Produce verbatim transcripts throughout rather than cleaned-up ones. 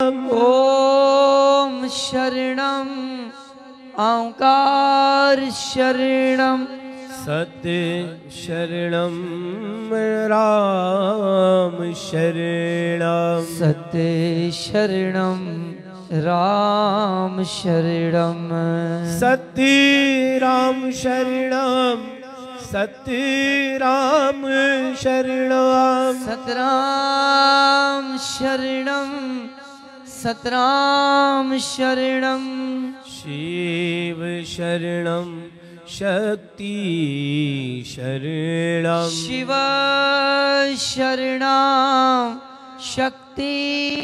ओम शरणम ओंकार शरणम सत्य शरणम राम शरणम सत्य शरणम राम शरणम सत्य राम शरणम सत्य राम शरणम सतराम शरणम सतराम शरणम शिव शरणम शक्ति शरणम शिव शरणम शक्ति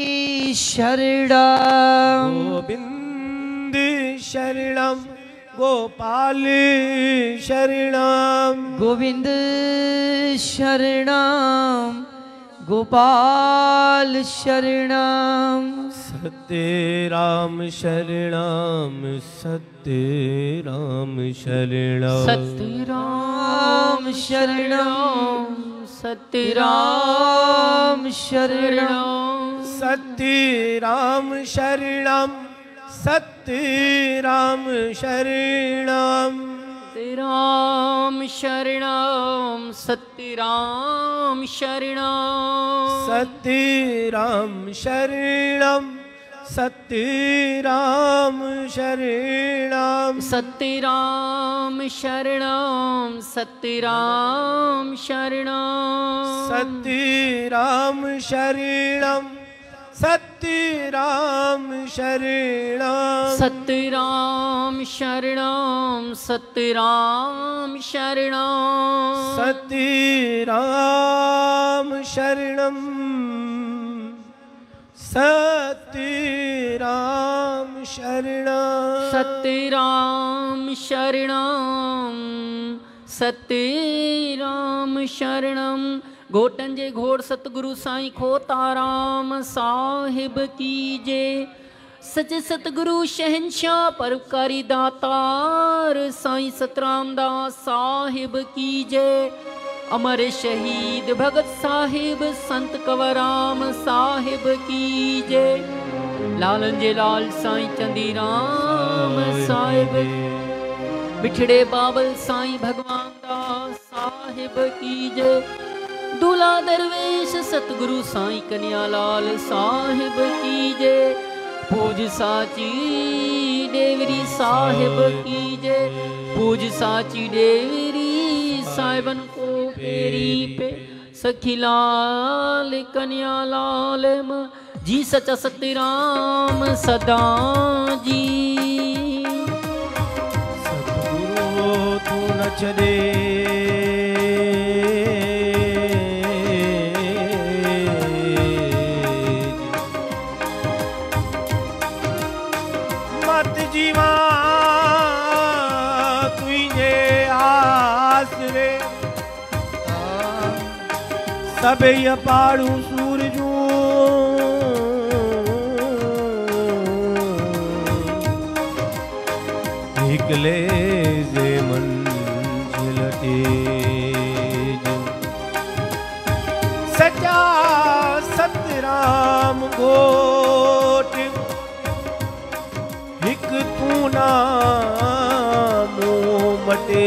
शरणम गोविंद शरणम गोपाल शरणम गोविंद शरणम गोपाल शरणम सत्य राम शरणम सत्य राम शरणम सत्य राम शरणम सत्य राम शरणम सत्य राम शरणम सत्य राम शरणम राम शरणम सत्य राम शरणम सत्य राम शरणम सत्य राम शरणम सत्य राम शरणम सत्य राम शरणम सत्य राम शरणम सत्य राम शरणम सत्य राम शरणम सत्य राम शरणम सत्य राम शरणम सत्य राम शरणम सत्य राम शरणम सत्य राम शरणम घोटन जे घोड़ सतगुरु साईं खोताराम साहिब की जे सच सतगुरु शहंशाह परोपकारी दातार साईं सतराम दास साहिब की जय अमर शहीद भगत साहिब संत कंवराम साहिब की जय लालन जे लाल साईं चंदीराम साहिब बिछड़े बाबल साईं भगवान दास साहिब की जय दूल्हा दरवेश सतगुरु साईं कन्यालाल साहिब की जय पूज साची देवरी साहिब की जय पूज साची देवरी साहिबन को फेरी पे सखी लाल कन्यालाल जी सचा सतराम सदा जी सतगुरु तू न छड़े सबे पाड़ू सूरजू निकले जे मंजिल तेज सच्चा सतराम गोट हिक तू नाम मटे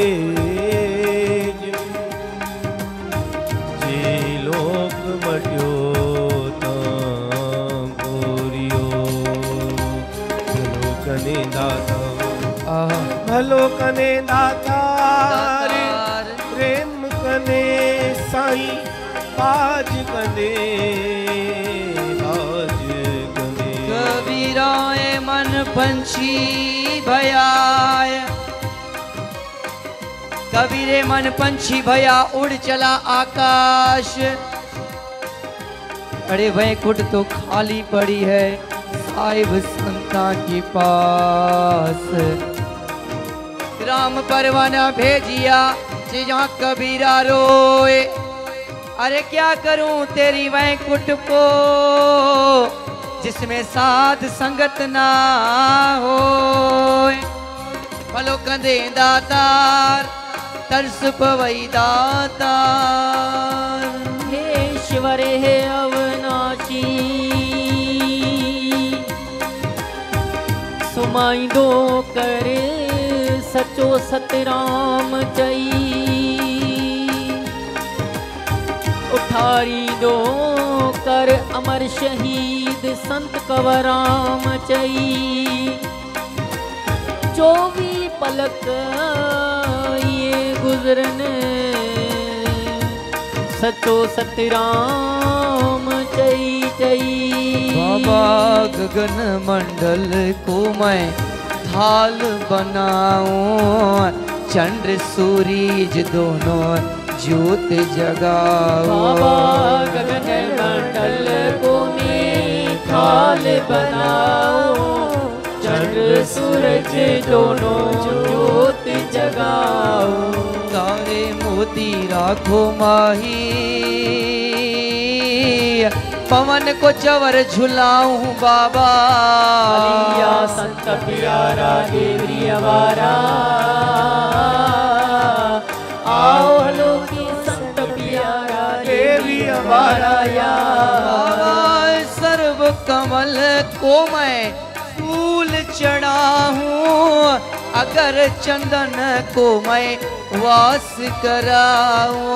भलो कने दातार प्रेम कने साईं बाज कने बाज कने कबीराए मन पंछी भयाय कबीरे मन पंछी भया उड़ चला आकाश अरे वैकुंठ तो खाली पड़ी है साहिब संता के पास राम परवाना भेजिया जहाँ कबीरा रोए अरे क्या करूं तेरी वैकुंठ को जिसमें साध संगत ना हो भलो कंदे दातार तरस पवई दातार हे ईश्वर हे अवनाशी घुमाइंदो कर सचो सतराम चई उठारी दो कर अमर शहीद संत कंवराम चई चौवी पलक ये गुजरन सचो सतराम चई चई बाबा गगन मंडल को मैं थाल बनाऊं चंद्र सूरज दोनों ज्योत जगाओ बाबा गगन मंडल को मैं थाल बनाओ चंद्र सूरज दोनों ज्योत जगाओ तारे मोती राखो माही पवन को चवर झुलाऊं बाबा अलिया संत प्यारा देवरी अवारा आओ हलोकी संत प्यारा देवी अवारा या सर्व कमल को मैं फूल चढ़ाऊं अगर चंदन को मैं वास कराऊं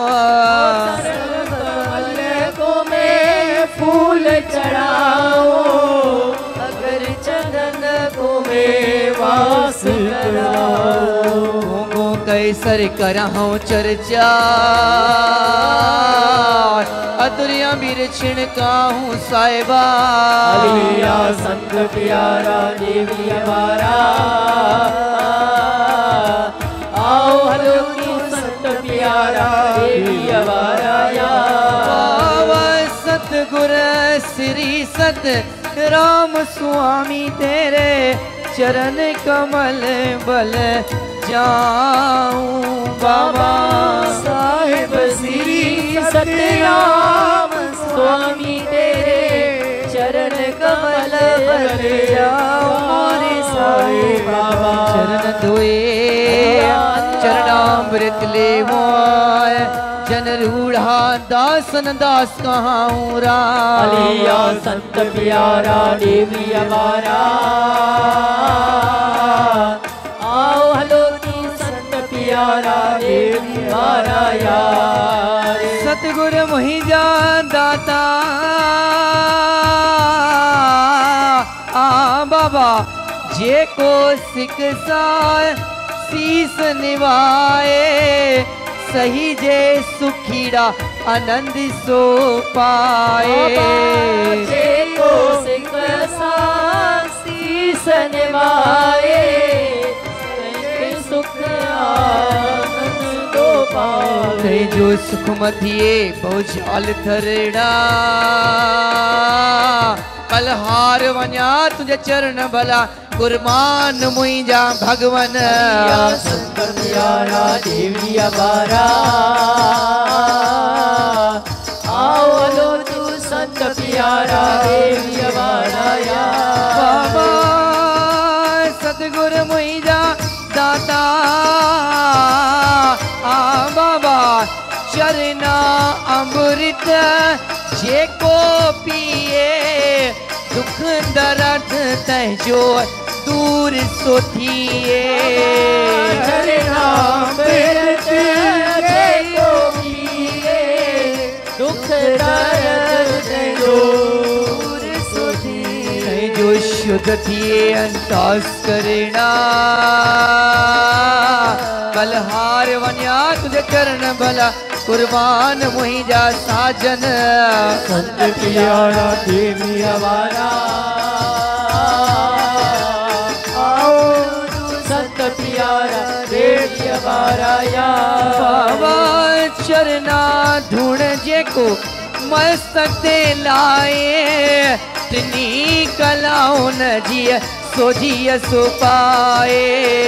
को मैं फूल चढ़ाओ अगर चंदन को मैं वास कराओ कैसर कराऊं चर्चा अतुरिया बीर छिड़काऊं साहिबा अलिया संत प्यारा देवी हमारा आओ हलोकी संत प्यारा देवी हमारा सतगुर श्री सत राम स्वामी तेरे चरण कमल बल जाऊं बाबा साहिब श्री सतराम स्वामी तेरे चरण कमल बल जाऊं साहिब बाबा चरण धोए चरणामृत ले मोय जन रूढ़ा दासन दास कहाऊं राम अलिया संत प्यारा देवी हमारा आओ हलोकी संत प्यारा देवी हमारा यार सतगुर मोहि जान दाता आ बाबा जे को सिकसा शीस निभाए सही जे सुखीड़ा आनंद सो पाए जे को सिकसा शीस निभाए सुख आनंद दो पाए जो सुख मथिए पहुँचाल थरड़ा कल हार वञा तुझे चरण भला कुर्बान मुंहिंजा भगवन संत प्यारा देवी हमारा आओ हलो तू संत प्यारा देवी हमारा बाबा सतगुर मुंहिंजा दाता आ बाबा चरना अमृत जेको पिए दुख दर्द तंहिंजो दूर सोथिए चरना अमृत जेको पिए दुख दर्द तंहिंजो दूर सोथिए जो शुद्ध थिए अंतास करणा कलहार वञा तुझे चरण भला कुर्बान मुंहिंजा साजन संत प्यारा देवी हमारा आओ तू संत प्यारा देवी हमारा बाबा चरना धूण जेको मस्तक ते लाए तिनी कलाऊं न जिय सो जिय सो पाए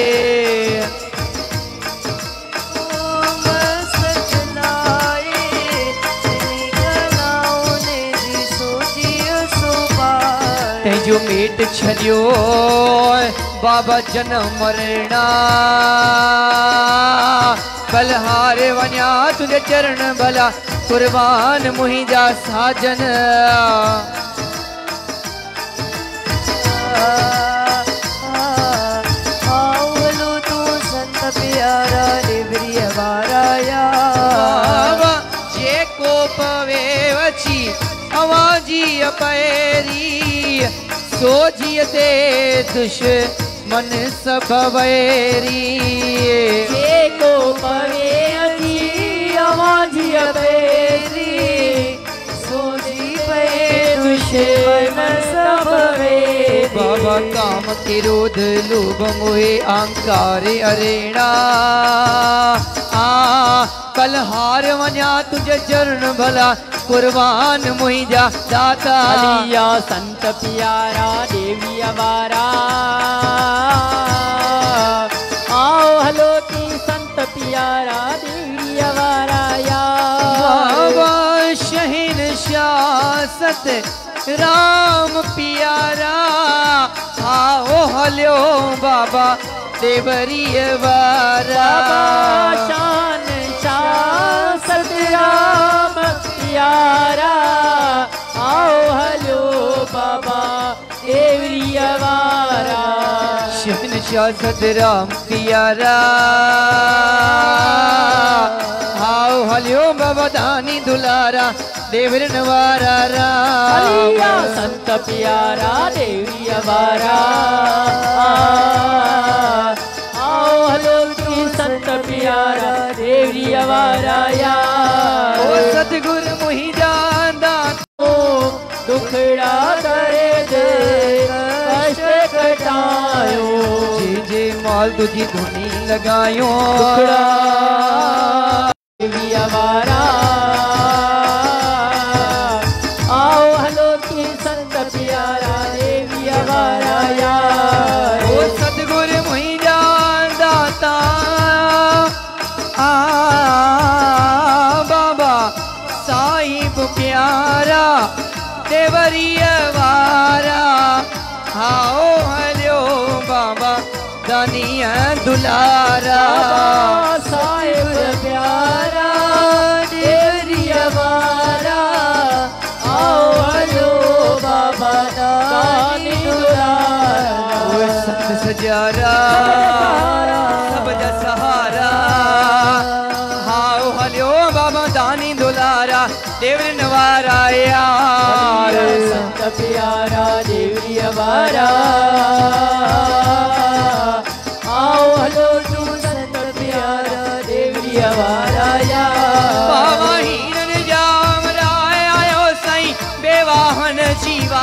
जो मेट छड़ियो बाबा जन्म मरणा बलहारे वञा तुझे चरण भला कुर्बान मुंहिंजा साजन पैरी सोझिए ते दुश्मन सब वैरी एको पवे अजी अमाजी पैरी सोझी पे दुश्मन सब वैरी बाबा काम क्रोध लोभ मोह अहंकार अरेड़ा आ कल हार वञा तुझे चरण भला कुर्बान मुहिंजा दाता अलिया संत प्यारा देवी अवारा आओ हलो की संत प्यारा देवी अवारा या बाबा शहीन शासत राम प्यारा आओ हलो बाबा देवरी वारा शान शासत राम प्यारा आओ हलो बाबा देवरी अवारा शहन शासत राम प्यारा आओ हलो बाबा दानी दुलारा देवर नवारा अलिया राम संत प्यारा देवी अवारा आओ हलो की संत प्यारा देवी अवारा या ओ सतगुर मुहि जांदा ओ दुखड़ा करे दे कष्ट कटायो जे जे माल तुझी धुनी लगायो दुखड़ा देवी अवारा आओ हलो की संत प्यारा देवी अवारा या ओ सतगुर मुहि जांदा ता आ बाबा साहिब प्यारा देवरिया वारा आओ हलो बाबा दानिया दुलारा बाबा साहिब प्यारा देवरी अवारा आओ हलो बाबा दानी दुलारा ओ संत सजारा सब जा सहारा आओ हलो बाबा दानी दुलारा देवर नवारा यार संत प्यारा देवरी अवारा आओ हलो तू संत प्यारा देवरी अवारा या बाबा हीरन जाम राय आयो साईं बेवाहन जीवा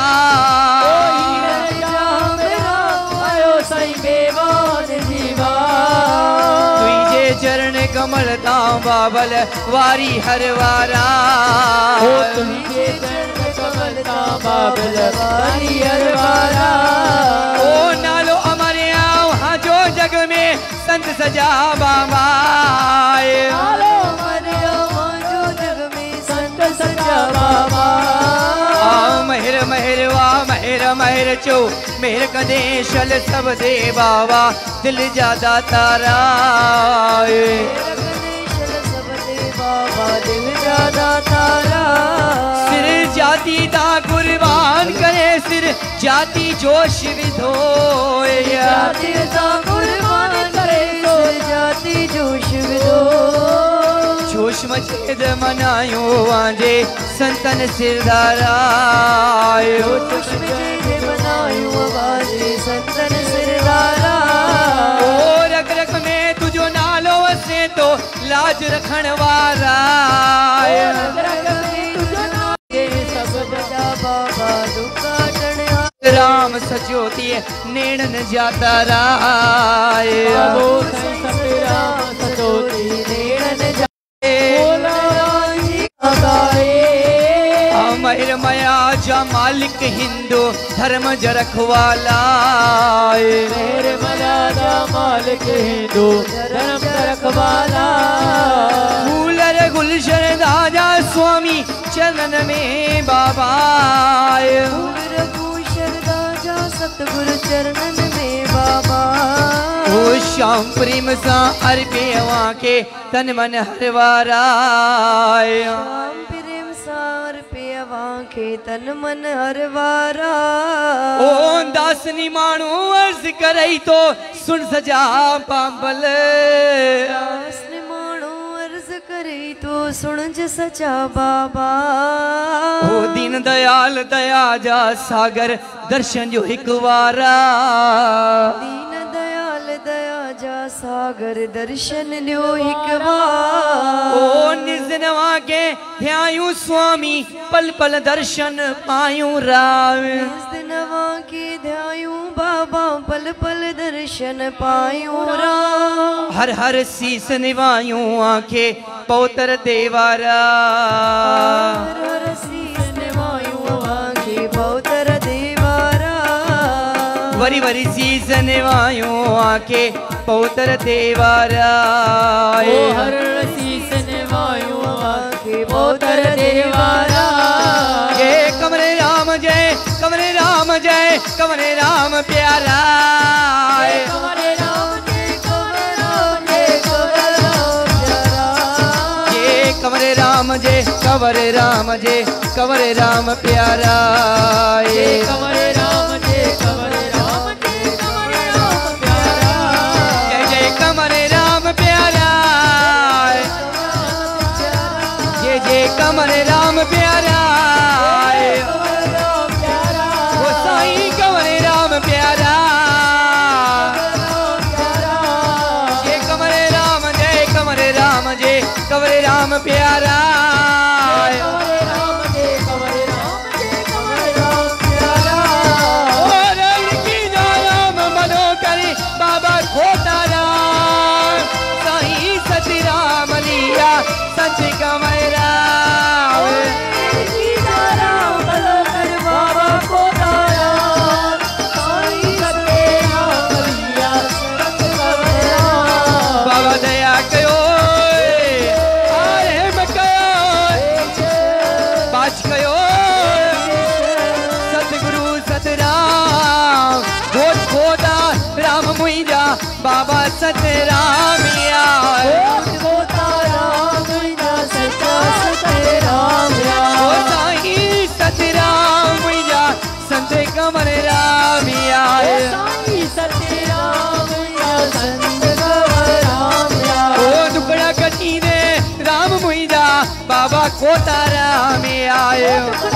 आयो साईं बेवान जीवा तुझे चरण कमल तां बाबल वारी हर वारा ओ तुझे चरण कमल ता बाबल वारी अरवारा ओ नालो अमरे आओ हाँ जो जग में संत सजा बाबा आलो मरियो जो जग में संत सजा बाबा आ महर महर वा महर महर चो मेहर कदे शल सब दे बाबा दिल ज्यादा तारा बाबा दिल ज्यादा तारा सिर जाति दा कुर्बान करे सिर जाति जोश विधोए जाति दा कुर्बान करे तो जाति जोश विदो जोश मचेद मनायो वांजे संतन सिरधारा जोश में बनायो आवाज़े संतन सिरदारा ओ रग रग में तुझो नालो वसे तो लाज रखण वारा बाबा दुकाटण राम सजोती नेणन जाता राय बाबो सतरा सजोती नेणन जाए महर मया जा मालिक हिंदू धर्म ज रखवाला मेरे मर्यादा मालिक हिंदू धर्म रखवाला फूलर गुलशन राजा स्वामी चरण में बाबा भूषण राजा सतगुरु चरणन में बाबा ओ श्याम प्रेम सा अर्पे वाके तन मन हरवारा श्याम प्रेम सार पे वाके तन मन हरवारा ओ दासनी मानू अर्ज करई तो सुन सजा पाबल दास ने मानो अर्ज करे तो सुन ज सचा बाबा। ओ दीन दयाल दया जा सागर दर्शन जो एक वारा। दीन दयाल दया जा सागर दर्शन ल्यो एक बार। ओ निज नवा के ध्यायूं स्वामी पल पल दर्शन पायूं राम। निज नवा के ध्यायूं बाबा पल पल दर्शन पायूं राम। हर हर शीस निवायूं आंखे पौतर देवारा। हर हर शीस निवायूं आंखे पौतर देवारा। वरी वरी शीस निवायूं आंखे पौतर देवारा। ओ हर शीस निवायूं आंखे पौतर देवारा। जय कमरे राम जय कमरे राम जय कमरे राम प्यारा। कमरे राम जय कमरे राम जय कमरे राम प्यारा। जय कमरे राम जय कमरे राम जय कमरे राम प्यारा। जय कमरे राम जय कमरे राम जय कमरे राम प्यारा। जय जय कमरे राम प्यारा। जय जय कमरे राम प्यारा। ओ साईं कमरे राम प्यारा। जय कमरे राम जय कमरे राम जय कमरे राम प्यारा। और की नाम मनो करे बाबा खोतारा। साईं सतराम लिया संत कमरा। बाबा दया कयो आरे में कयो बाज कयो सतगुरु सतराम खोज खोदा राम मुइजा बाबा सतराम लिया। ओ साईं सतराम मुइजा संत कमर राम आए। ओ दुकड़ा कटी ने राम मुइजा बाबा कोता राम आए।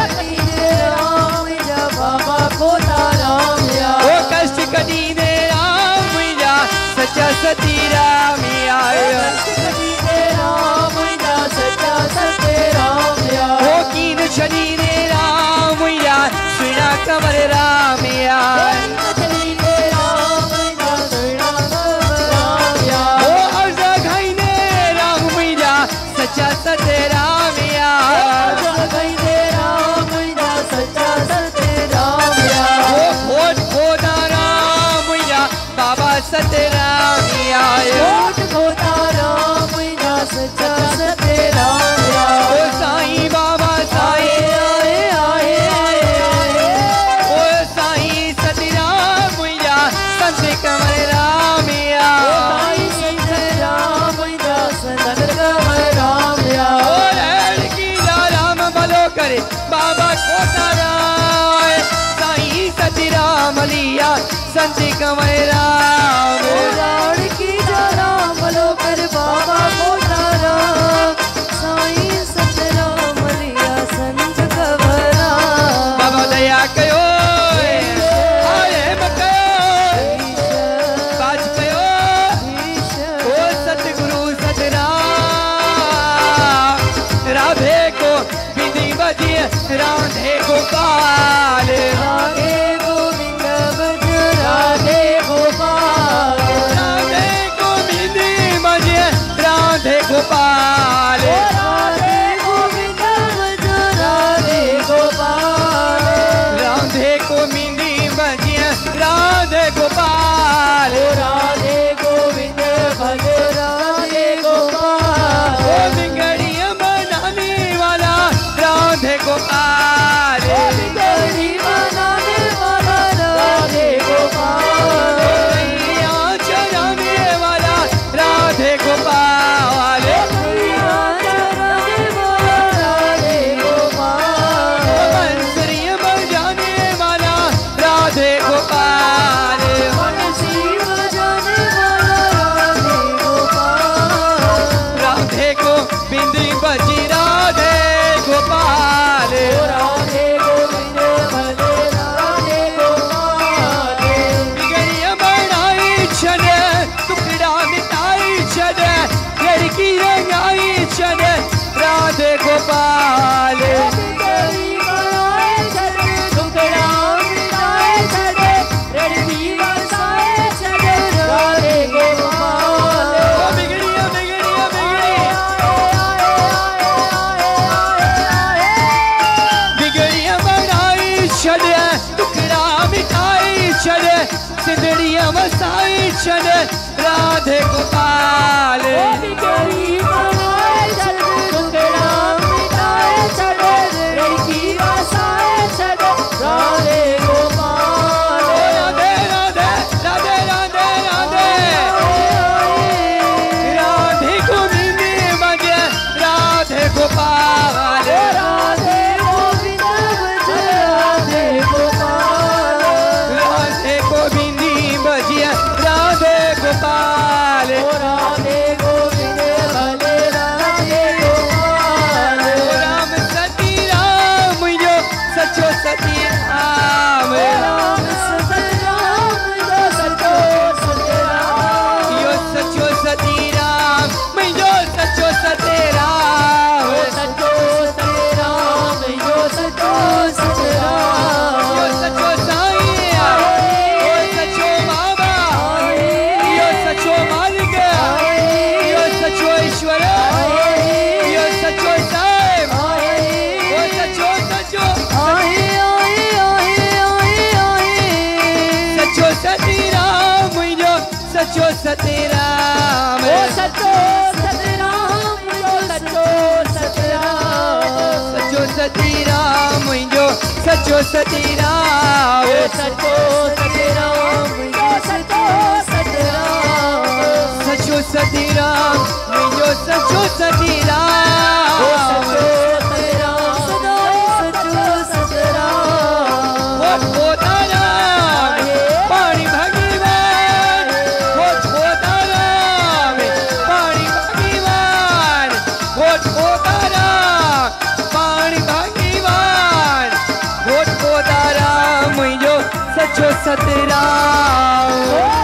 ओ कष्ट कटी ने राम मुइजा सच्चा सती राम आए। ओ कीन छड़ी ने राम मुइजा सुना कमर राम आए। ओ अर्जा घाई ने राम मुइजा सच्चा सते राम आए। ओ खोज खोदा राम मुइजा बाबा सते राम आए। ओ साईं बाबा साईं ओ साईं सतराम मुइजा संत कमर राम आए। ओ लैल की राम भलो करे बाबा कोता राय। साईं सतराम लिया संत कमर राम। बाबा दया कयो आरे में कयो बाज कयो ओ सतगुरु सतराम। राधे को विधि बजिए राधे गोपाल। राधे गोविंद भज राधे गोपाल। राधे को विधि बजिए राधे गोपाल। राधे गोविंद भज राधे गोपाल। राधे को मिंदी बजिए राधे गोपाल। राधे गोविंद भज राधे गोपाल। ओ बिगड़िया बनाने वाला राधे गोपाल। बिगड़ी बनाने वाला राधे गोपाल। मैया चराने वाला राधे गोपाल। मैया चराने वाला राधे गोपाल। बंसुरी बजाने वाला राधे गोपाल। बंसी बजाने वाला राधे गोपाल। राधे को बिंदी बज हम साईं छड़ राधे गोपाल बिगड़ी बनाए छड़ दुखड़ा मिटाए छड़ लड़की बसाए छड़ राधे गोपाल राधे राधे राधे राधे राधे राधे गोविंद बजे राधे गोपाल राधे गोविंद बजे राधे गोपाल राधे गोविंद बजे राधे गोपाल राधे गोविंद भले राधे गोपाल राम सती राम यो सचो सती राम राम सत राम जो सचो सत राम यो सचो सती राम यो सचो सती राम सचो सत राम जो सचो सत राम यो सचो साईं यो सचो बाबा यो सचो मालिक यो सचो ईश्वर यो सचो साहिब यो सचो सचो सचो सती राम यो सचो सती राम सचो सत राम जो सचो सत राम सचो सती राम यो सचो सती राम सचो सत राम जो सचो सत राम सचो सती राम यो सचो सती राम होत होता राम पाणी भगवान होत होता राम पाणी भगवान होत होता राम पाणी भगवान होत होता राम यो सचो सती राम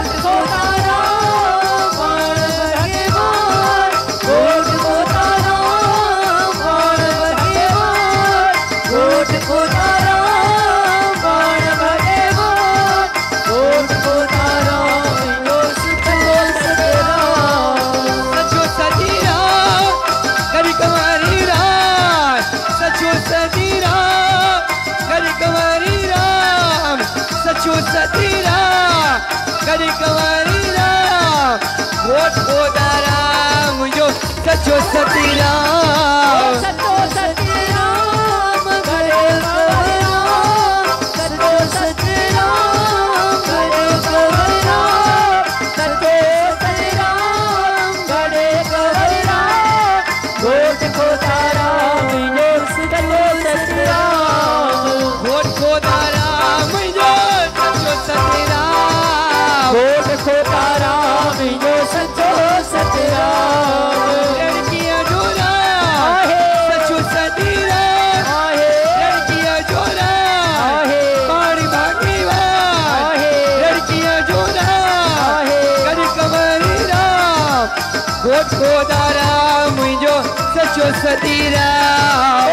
सचो सती राम करी कमारी राम सचो सती राम करी कमारी राम सचो सती राम करी कमारी राम वोट होता राम यो सचो सती राम सचो सत राम गरे राम सचो सत राम गरे राम सचो सत राम गरे राम गोट को तारा मिलो सचो सत राम वोट होता राम यो सचो सती राम गोट को तारा मिलो सचो सत राम लड़कियां जो राम सचो सती राम लड़कियां जो राम पाणी भागीवान लड़कियां जो राम करी कमरी राम गोट गोदा राम जो सचो सती राम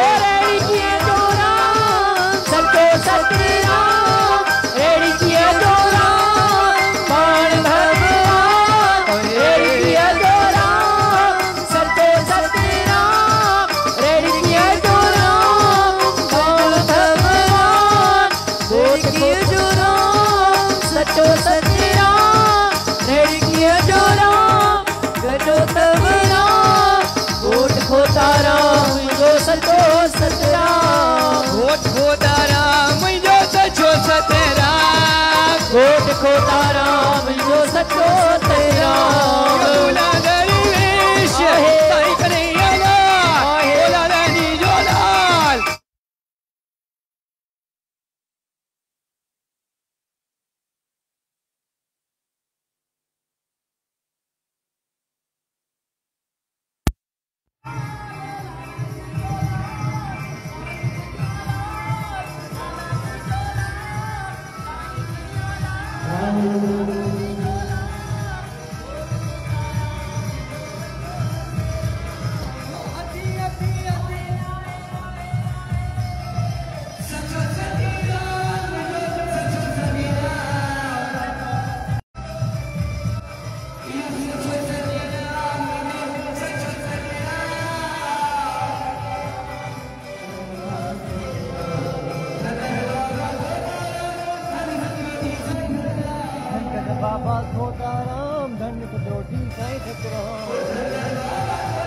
सचो सत राम रेड़िया जो राम बाण भगवान रेड़िया जो राम सचो सत राम रेड़िया जो राम बाण भगवान रेड़िया जो राम सचो सत राम रेड़िया जो राम गजो तब राम गोट खोता राम जो सचो सत राम गोट गोदा राम जो सचो सती राम गोट खोता राम जो सचो तेरा बोला दरवेश साईं कन्हैया लाल बोला रानी जो लाल बाबा खोटाराम धन्य कटोटी साईं सतराम।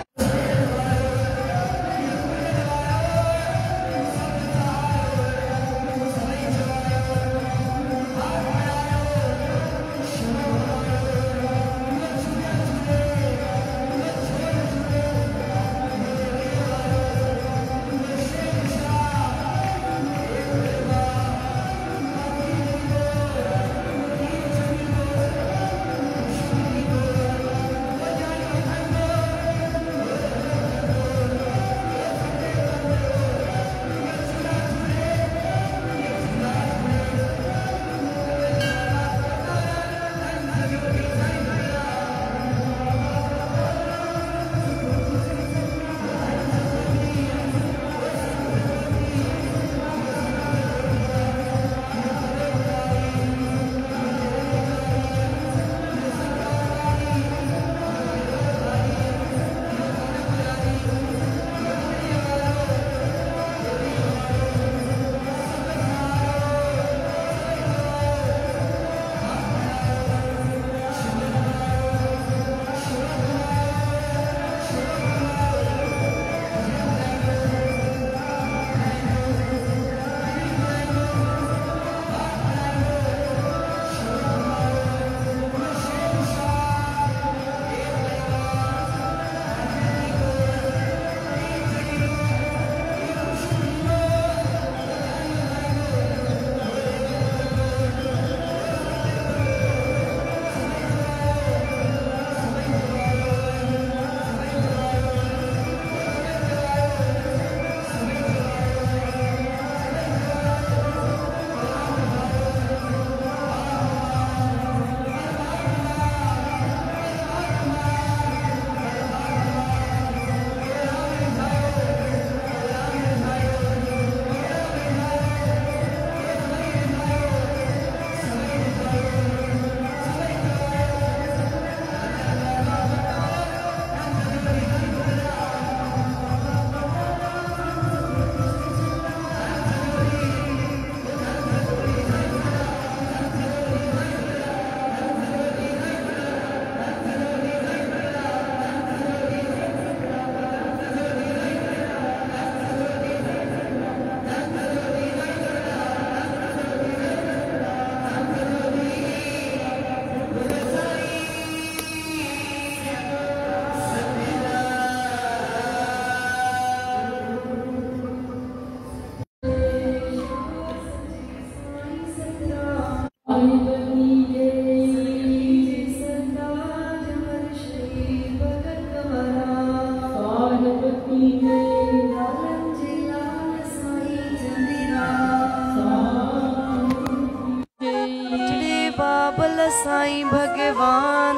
साईं भगवान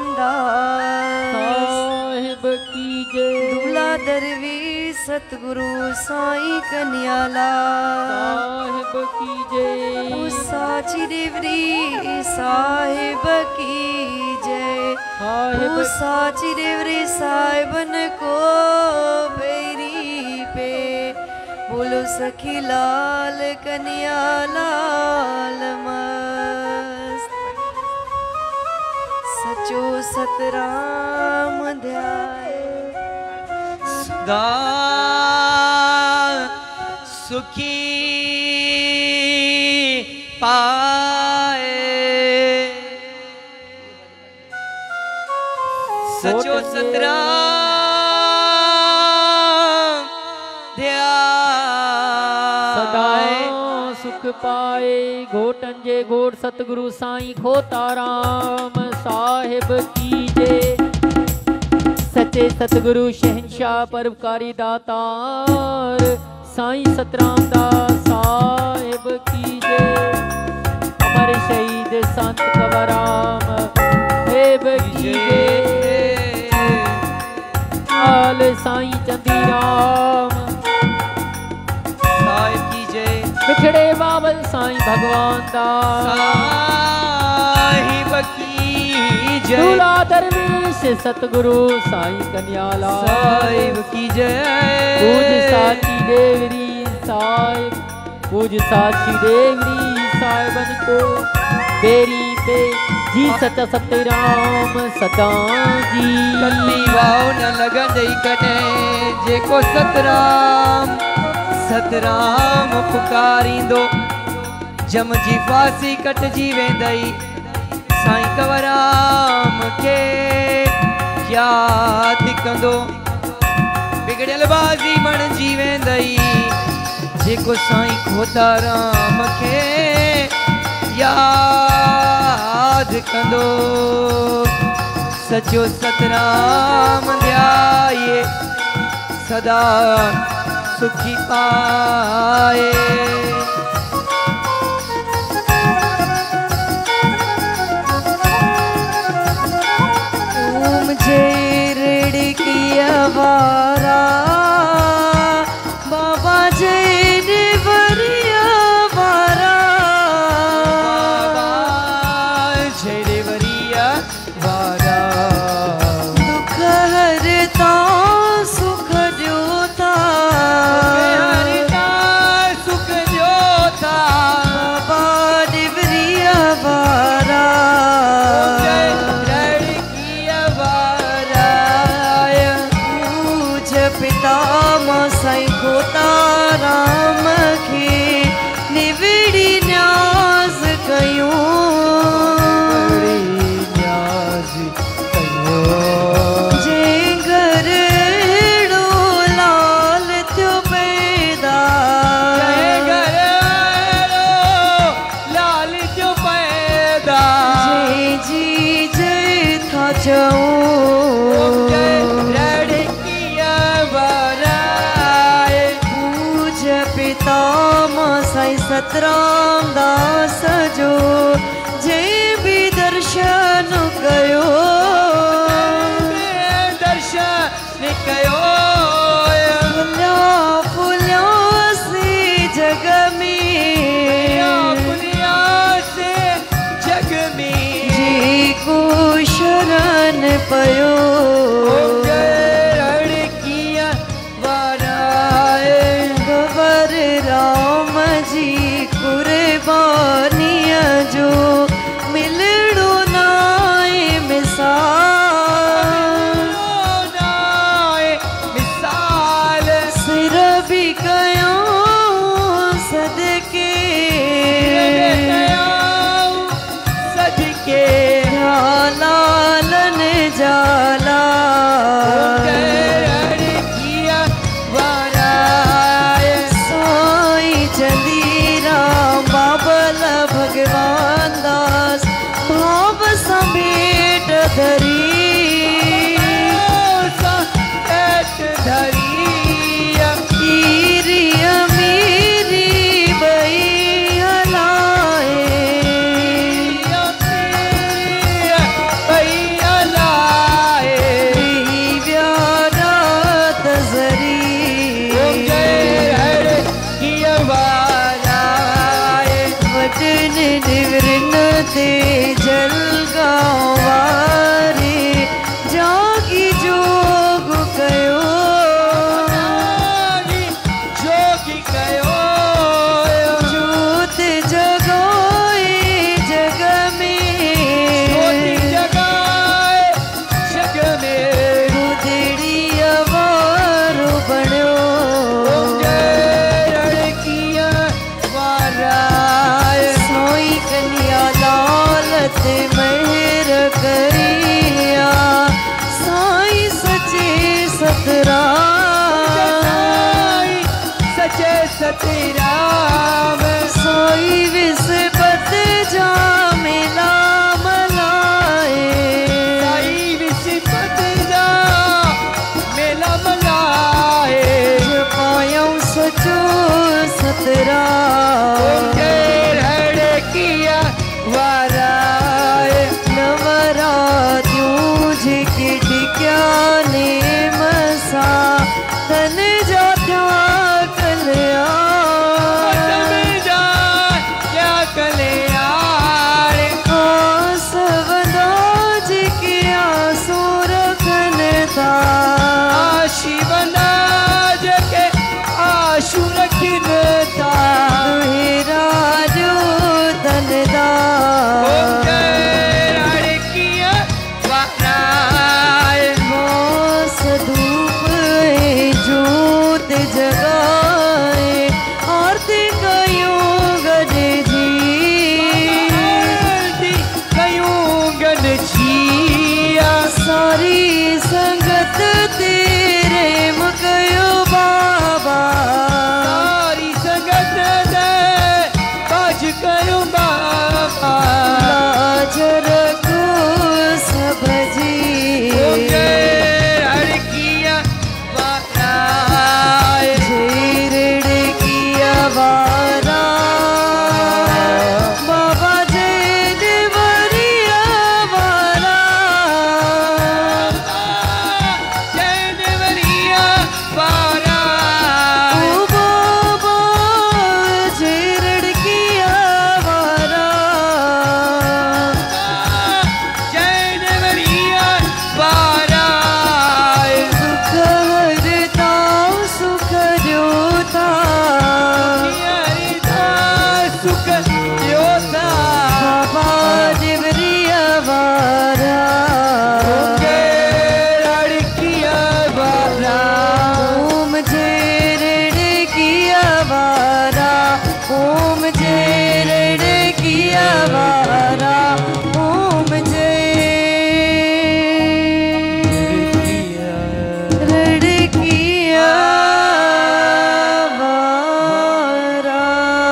दास साहिब की जय। दूल्हा दरवीश सतगुरु साईं कन्याला साहिब की जय। साची देवरी साहिब की जय। साहिब साची देवरी साहिबन को बेरी पे बोलो सखी लाल कन्या लाल मस्त सचो सतराम ध्याय सदा सुखी पाए सचो सतराम ध्याय सुख पाए घोटन जे घोट सतगुरु साईं खोताराम साहिब की जय। सच्चे सतगुरु शहंशाह परोपकारी दातार साईं सतराम दास साहिब की जय। अमर शहीद संत कंवराम साहिब की जय। लाल साईं चंदीराम साहिब की जय। बिछड़े बाबल साईं भगवान दास साहिब की जय। दूल्हा दरवेश सतगुरु साईं कन्याला साहिब की जय। पूज साची देवरी साहिब पूज साची देवरी साहिबन को बेरी सत्य जी सचा सत्य राम सचा जी। कली वाव न लगंदई कॾहिं जेको सतराम सतराम पुकारींदो जम जी फांसी कटजी वेंदई साईं कंवराम के याद कंदो बिगड़ियल बाज़ी मणिजी वेंदई जेको साईं खोताराम के याद कंदो सचो सतराम ध्याये सदा सुखी पाए। मुझे ऋण की आवारा बाबा जय देवरिया वारा जय देवरिया वारा दुख हरता सुख द्योता हरिता सुख द्योता बाबा देवरिया वारा पिता साईं खोताराम खे निविड़ी न्यास कयूं न्यास कयूं जे घर अहिड़ो लाल थियो पैदा जे घर अहिड़ो लाल थियो पैदा जे जी जय था चऊं पिता साईं सतराम दास जो जय भी दर्शन कयो दर्शन कयो फुलिया फुलिया से जग में फुलिया से जग में जी को शरण पयो राम जी कुर्बानिया जो मिलड़ो नाए मिसाल मिसाल सिर भी कयो सदके सदके लालन जाला भगवान दास भाव समेट धरी धरी कीरी अमीरी बई हलाए बई हलाए व्यारात जरी निवृन ते जल गावारे जागी जोग कयो जोगी कयो जोत जगाए जग में जगाए जग में गुदड़ी अवारो बणो मेहर करिया साईं सचे सतराम सचे सतराम साईं विस्पत जा मिला मलाए साईं विस्पत जा मिला मलाए पायूं सचो सतराम किया वारा नवरात्यूं जेके टिक्या नेम सां तन जा थिया कल्याण गोचर को सभजी हर किया वाराय झेरड़ किया वारा बाबा जय देवरिया वारा जय देवरिया वारा ओ बाबा झेरड़ किया वारा जय देवरिया वारा सुख हरता सुख द्योता हरिता सुख योता बाबा देवरिया वारा लड़किया वारा ओम झेरड़ किया वारा ओम झेरड़ किया वारा ओम झेरड़ किया वारा।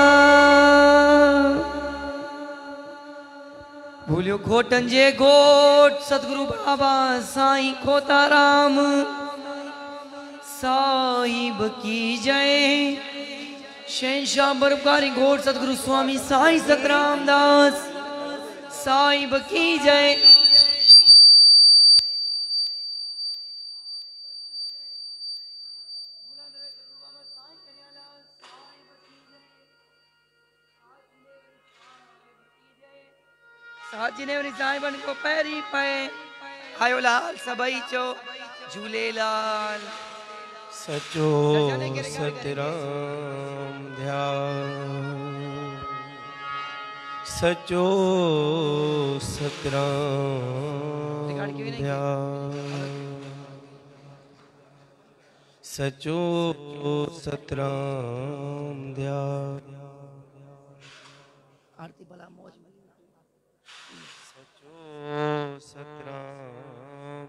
भूलियो घोटन जे घोट सतगुरु बाबा साईं खोताराम साहिब की जय। शहंशाह बर्फकारी घोट सतगुरु स्वामी साईं सतराम दास साहिब की जय। साजी ने वरी साहिबन को पैरी पे आयो लाल सबई चो झूलेलाल। सचो सतराम ध्यान सचो सतराम ध्यान सचो सतराम ध्यान आरती भला मौज में सचो सतराम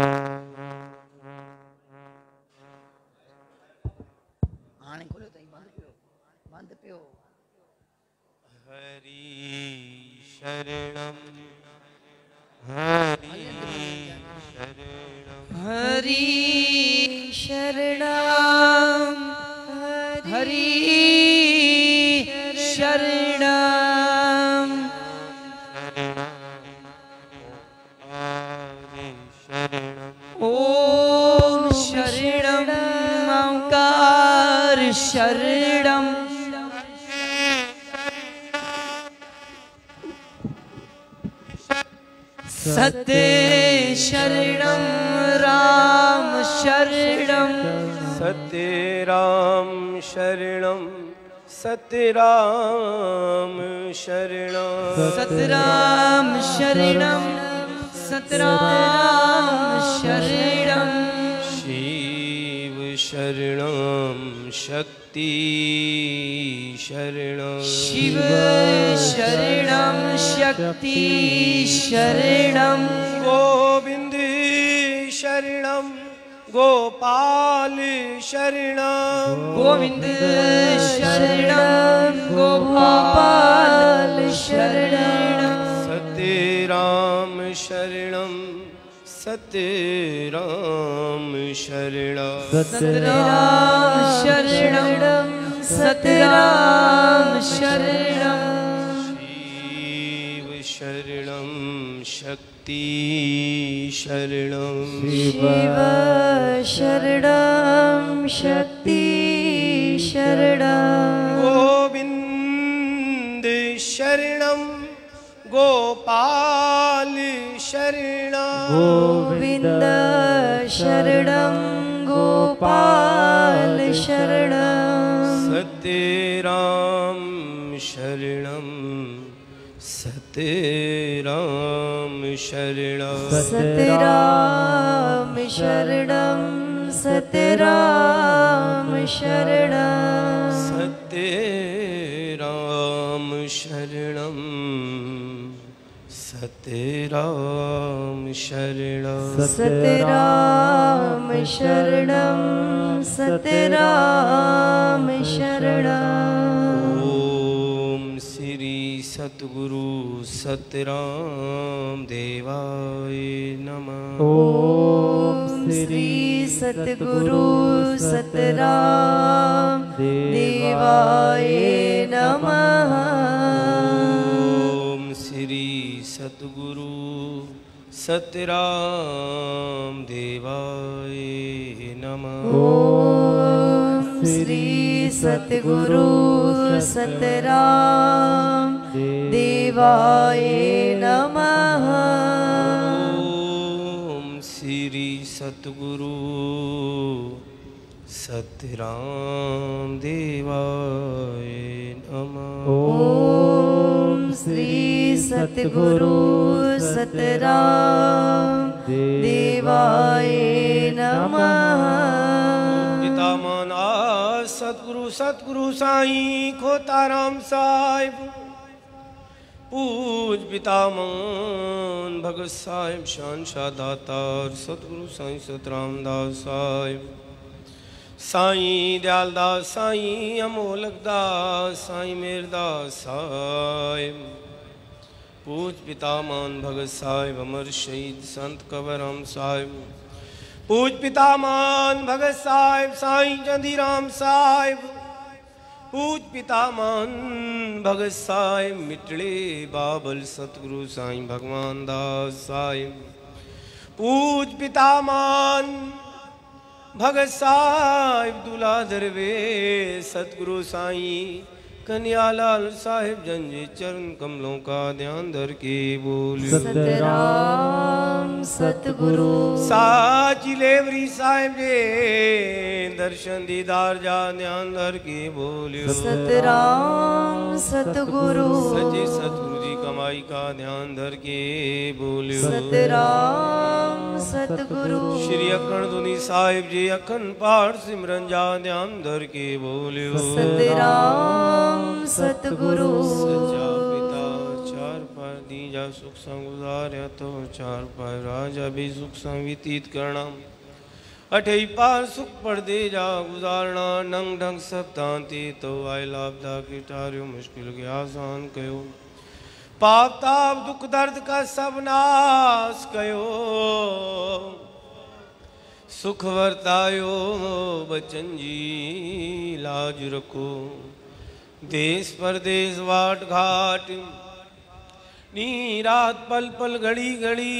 आने खोलो तई बंद पियो बंद पियो। हरि शरणम हरि शरणम हरि शरणम हरि शरणम हरि शरणम ओम शरणम ओंकार शरणम सत्य शरणम राम शरणम सत्य राम शरणम सत्य राम शरणम सतराम शरणम सतराम शरणम शिव शरणम शक्ति शरणम शिव शरणम शक्ति शरणम गोविंद शरणम गोपाल शरणम गोविंद शरणम गोपाल शरणम सत्य राम शरणम सत्य राम शरणम सतराम शरणम सतराम शरणम शिव शरणम शक्ति शरणम शिव शरणं शक्ति शरणं गोविंद शरणम गोपाल शरणम गोविंद शरणं गोपाल शरणं सत्य राम शरणम सत्य राम शरणम सतराम शरणं सतराम शरणं सत्य राम शरणम सत्य राम शरणम सतराम शरणं सतराम शरणं ओम श्री सतगुरु सतराम देवाय नमः। ओम श्री सतगुरु सतराम देवाय नमः। ओम श्री सतगुरु सतराम देवाय नमः। ओम श्री सतगुरु सतराम देवाय नमः। ओम श्री सतगुरु सतराम देवाय नमः। ओम श्री सतगुरु सतराम देवाय नमः। पितामह सतगुरु सतगुरु साईं खोताराम साहिब पूज पितामह भगत साहिब शानशाह दातार सतगुरु साईं सतराम दास साहिब साईं दयालदास साईं अमोलक दास साईं मेरदास साहिब पूज पितामह भगत साहिब अमर शहीद संत कंवरराम साहिब पूज पितामह भगत साहिब साईं चंदीराम साहिब पूज पितामह भगत साहिब मिटड़े बाबल सतगुरु साईं भगवान दास साहिब पूज पितामह भगत साहिब दूल्हा दरवे सतगुरु साईं कन्यालाल साहिब जंजे चरण कमलों का ध्यान धर के बोलियो। सतराम सतगुरु साची लेवरी साहिब जे दर्शन दीदार जा ध्यान धर के बोलियो। सतराम सतगुरु सच्चे सतगुरु जी कमाई का ध्यान धर के बोलियो। सतराम सतगुरु श्री अखंड धुनी साहिब जी अखंड पाठ सिमरन जा ध्यान धर के बोलियो। सतराम सतगुरु सच्चा पिता चार पार दीजा सुख संग गुजार्या तो चार पार राजा भी सुख संग व्यतीत करना अठे पार सुख पढ़ दे जा गुजारना नंग ढंग सब तांती तो आय लाभदा किटारियो मुश्किल के आसान कयो पाप ताप दुख दर्द का सब नाश कयो सुख वर्तायो बचन जी लाज रखो देश परदेश वाट घाट नी रात पल पल घड़ी घड़ी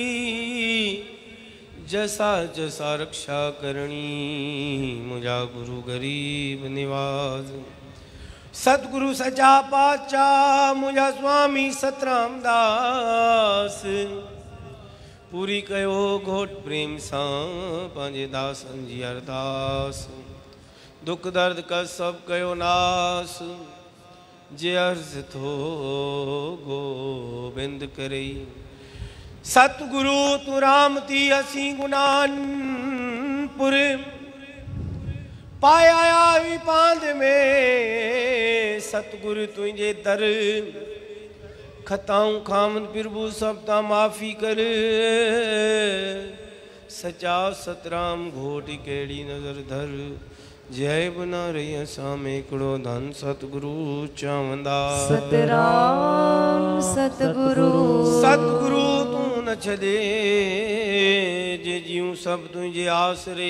जैसा जैसा रक्षा करनी मुझा गुरु गरीब निवाज सतगुरु सचा पाचा मुझा स्वामी सतराम दास पूरी कयो घोट प्रेम सा पांजे दासन जी अरदास दुख दर्द का सब कयो नास जे अर्ज थो गोबिंद करई सतगुरु तू राम ती असी गुनानपुर पाया आई पांध में सतगुरु तुझे दर खताऊं खामन प्रभु सब ता माफी कर सचा सतराम घोट केड़ी नजर धर जय बना रही सामे कड़ो धन सतगुरु चावंदा सतराम सतगुरु सतगुरु तू न छदे जे जीव सब तुझे आसरे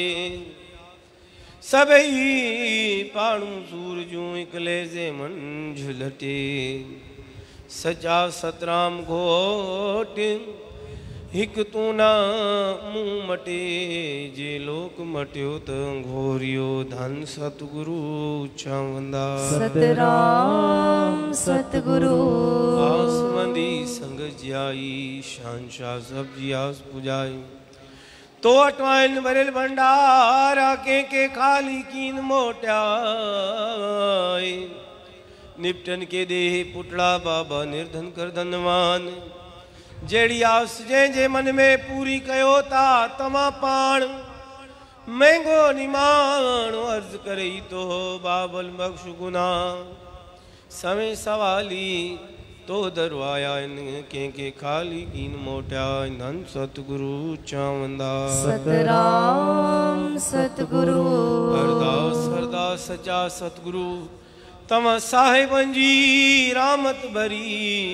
सबई पाणू सूरजू इकले से मंझ लटे सचा सतराम घोट हिक तू ना मुँह मटे जे लोक मटियो त घोरियो धन सतगुरु चावंदा सतराम सतगुरु आसमंदी संग जाई शानशाह सब जियास पुजाई तो अटवाइन भरल भंडारा के के खाली कीन मोटाई निपटन के देह पुटड़ा बाबा निर्धन कर धनवान जेड़ी आस जे जे मन में पूरी कयो ता तमा पाण महंगो निमान अर्ज करई तो बाबल बख्श गुना समय सवाली तो दरवाया इन के के खाली कीन मोटा धन सतगुरु चावंदा सतराम सतगुरु अरदास अरदास सचा सतगुरु तव्हां साहिबनि जी रामत भरी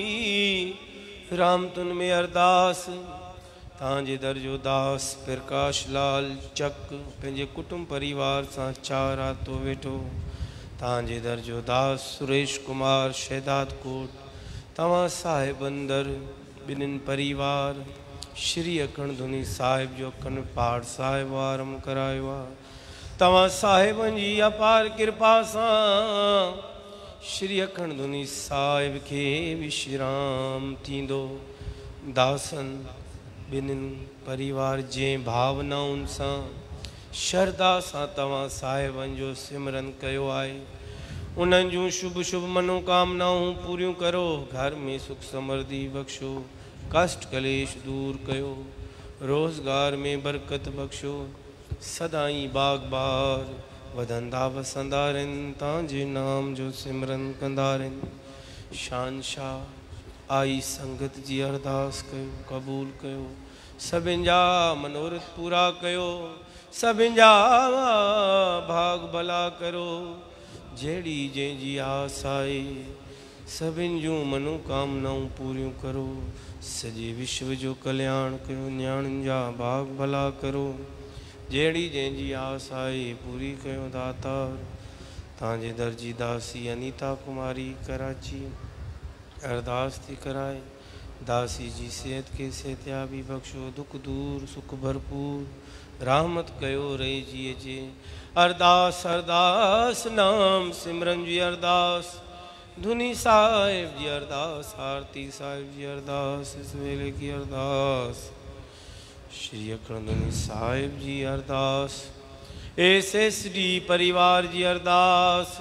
राम तुन में अरदास तव्हांजे दर जो दास प्रकाश लाल चक पंहिंजे कुटुंब परिवार सां चार रातो वेठो। तव्हांजे दर जो दास सुरेश कुमार शहदाद कोट तव्हां साहिबनि दर ॿिन्हिनि परिवार श्री अखंड धुनी साहिब जो अखंड पाठ साहिब आरंभ करायो आहे। तव्हां साहिबनि जी अपार कृपा सां श्री अखंड धुनी साहिब खे विश्राम थींदो। दासनि ॿिन्हिनि परिवार जे भावनाउनि सां श्रद्धा सां तव्हां साहिबनि जो सिमरन कयो आहे। उन्हनि जूं शुभ शुभ मनोकामनाऊं पूरियूं करो। घर में सुख समृद्धि बख़्शो, कष्ट कलेश दूर कयो, रोज़गार में बरकत बख़्शो, सदाई बाग बार वधंदा वसंदा रहनि, तव्हांजे नाम जो सिमरन कंदा रहनि। शानशाह आई संगत जी अरदास कयो, क़बूल कयो, सभिनि जा मनोरथ पूरा कयो, सभिनि जा भाग भला करो। जहिड़ी जंहिंजी आस आहे सभिनि जूं मनोकामनाऊं पूरियूं करो। सॼे विश्व जो कल्याण कयो, न्याणियुनि जा भाग भला करो। जहिड़ी जंहिंजी आस आहे पूरी कयो दातार। तव्हांजे दर जी दासी अनीता कुमारी कराची अरदास थी कराए। दासी जी सेहत के सेहतियाबी बख़्शो, दुख दूर सुख भरपूर रहमत कयो रहिजी अचे। अरदास अरदास नाम सिमरन जी अरदास, धुनी साहिब जी अरदास, आरती साहिब जी अरदास, इस वेले की अरदास, श्री अखंड धुनी साहिब जी अरदास, एस एस डी परिवार जी अरदास,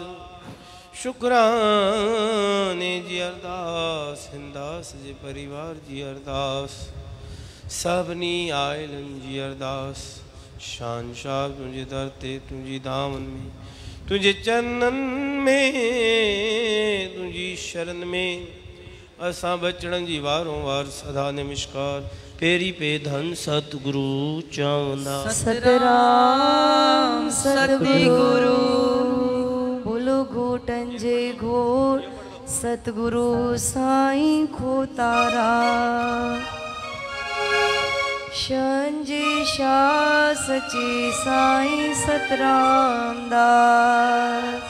शुक्राने जी अरदास, हिंदास जे परिवार जी अरदास, सभिनी आयलनि जी अरदास। शानशाह तुंहिंजे दर ते तुंहिंजी धामनि में तुंहिंजे चरणनि में तुंहिंजी शरण में असां बचड़नि जी वारों वार सदा नमस्कार पेरी पे धन सतगुरु चवंदा। सतराम सतगुरु बोलो घोटन जे घोट सतगुरु साईं खोतारा। शंजे शाह सचे साईं सतराम दास।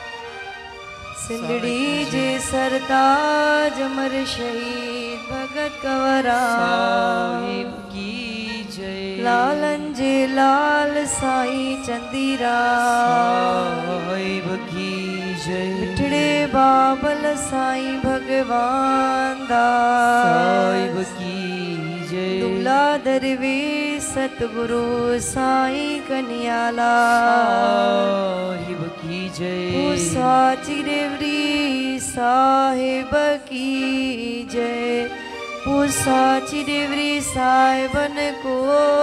सिंधड़ी जे सरताज अमर शहीद भगत कंवरा साहिब की जय। लालन जे लाल साईं चंदीरा साहिब की जय। मिठड़े बाबल साईं भगवान दास साहिब की जय। दूल्हा दरवेश सतगुरु साईं कन्याला साहिब की जय। साची देवरी साहिब की जय। साची देवरी साहिबन को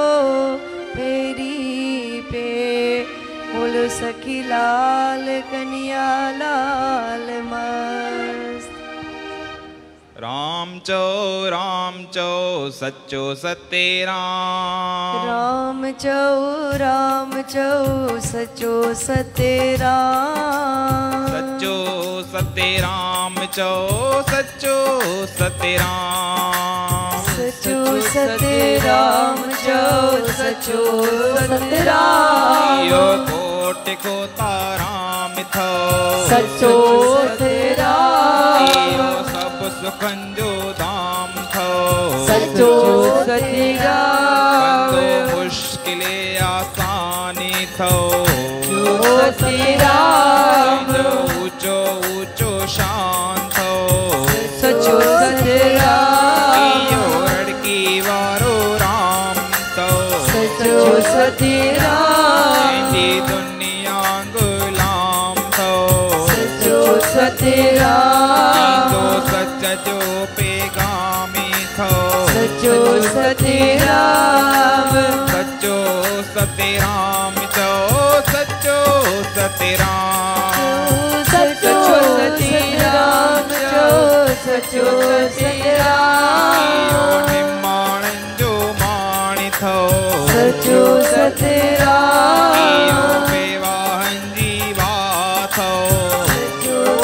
फेरी पे बोलो सखी लाल कन्या लाल मस्त। राम चो राम चो सच्चो सत्य राम। राम चो राम चो सच्चो सत्य राम। सच्चो सत्य राम चो सच्चो सत्य राम। सच्चो सत्य राम चो सच्चो सत्य राम। यो कोट को ताराम थो सच्चो सत्य राम। यो सब सुखन जो धाम थो सच्चो सत्य राम। बंदो मुश्किले आसानी थो सत्य राम। ऊंचो ऊंचो शान थो सच्चो सत्य राम। यो रड़की वारो राम थो सच्चो सत्य राम। जी दुनिया गुलाम थो सच्चो सत्य राम। तो सच जो पैगामी थो सच्चो सत्य राम। सच्चो सत्य राम चो सच्चो सत्य राम। सच्चो सत्य राम चो सच्चो सत्य राम। निमाणन जो माणी थो सच्चो सत्य राम। बेवाहन जी वाह थो सच्चो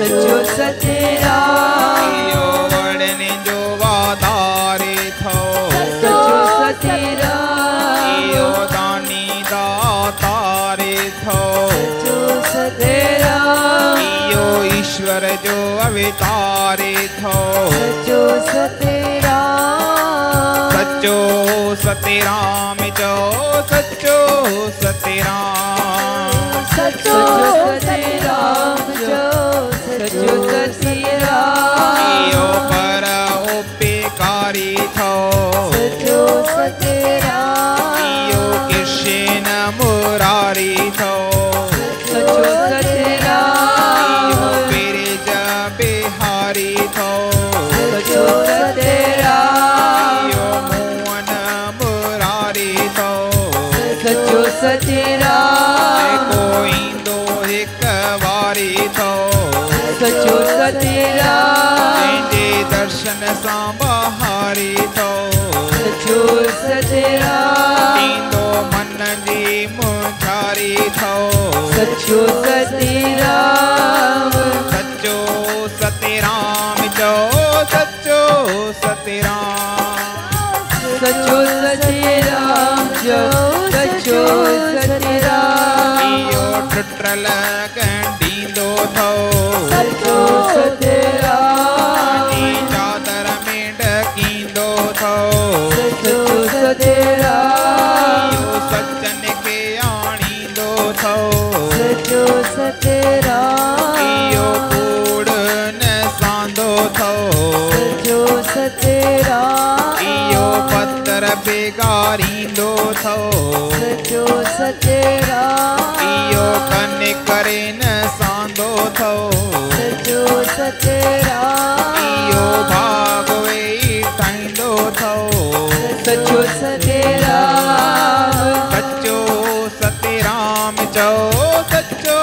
सचो सतराम इयो वड़ने जो वादारे थो सचो सतराम इयो दानी दातारे थो सचो सतराम इयो ईश्वर जो अवतारे थो सचो सतराम सचो सतराम जो सचो सतराम सचो सतराम जो सचो सतराम इयो पर उपकारी थो सचो सतराम इयो कृष्ण मुरारी थो सचो सतराम इयो बिरज बिहारी थो सचो सतराम इयो मोहन मुरारी थो सचो सतराम कोईंदो हिक वारी थो सचो सतराम जे दर्शन सां बहारी थो सचो सतराम ईंदो मन जी मुंझारी थो सचो सतराम सचो सतराम जो सचो सतराम सचो सतराम जो सचो सतराम इयो टुटल कंडींदो थो सचो सतराम जी चादर में ढकींदो थो सचो सतराम इयो सज्जन खे आणींदो थो सचो सतराम इयो कूड़ न सांदो थो सचो सतराम इयो पत्थर बिगारींदो थो सचो सतराम इयो कन करे न सांदो थो सचो सतराम इयो भाग वेई ठाहींदो थो सचो सतराम सचो सतराम जो सचो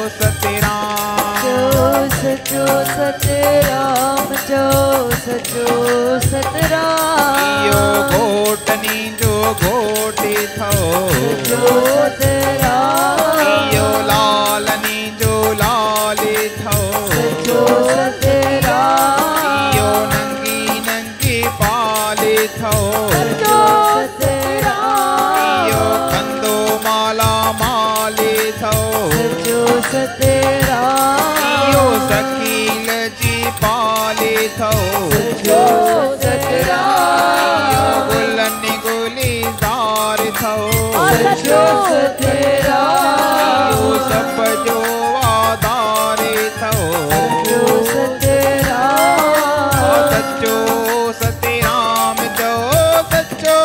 सतराम सचो सतराम जो सचो सतराम इयो घोटनी जो घोटी थो सचो सतराम इयो लालनी जो लाली थो सचो सतराम इयो नंगी नंगी पाली थो सचो सतराम इयो कंदो माला माली थो सचो सतराम इयो सकील जी पाली थो सचो सतराम इयो गुलनि गुलीदार थो सचो सतराम इयो सब जो आधार थो सचो सतराम सचो सतराम जो सचो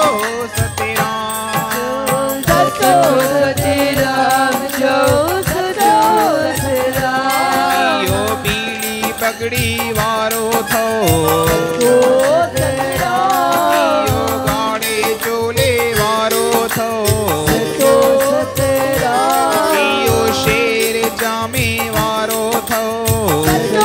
सतराम सचो सतराम जो सचो सतराम इयो बीड़ी पगड़ी वारो थो सचो सतराम इयो गाड़े चोले वारो थो सचो सतराम इयो शेर जामे वारो थो सचो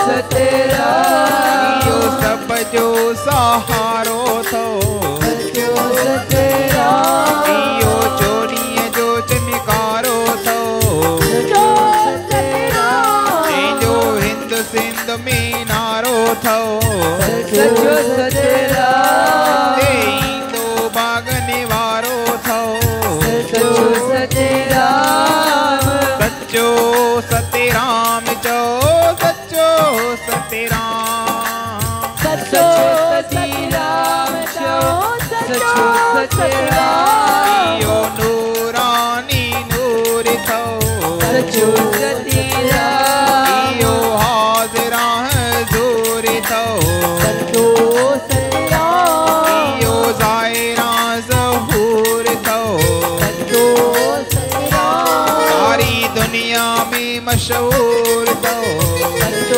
सतराम इयो सब जो सहारो थो सचो सतराम इयो चोरीअ जो चमकारो थो सचो सतराम जो हिंद सिंध में नारो थो सचो सतराम ईंदो बागने वारो थो सचो सतराम सचो सतराम जो सचो सतराम सचो सतराम जो सचो सतराम इयो नूरानी नूर थो सचो सतराम इयो हाज़िरा हज़ूर थो सचो सतराम इयो ज़ाहिरा ज़हूर थो सचो सतराम सारी दुनिया में मशहूर थो सचो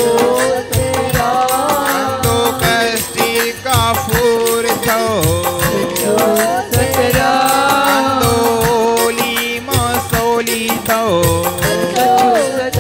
सतराम तो कष्टी काफूर थो सचो सतराम अंदोली मसोली थो सचो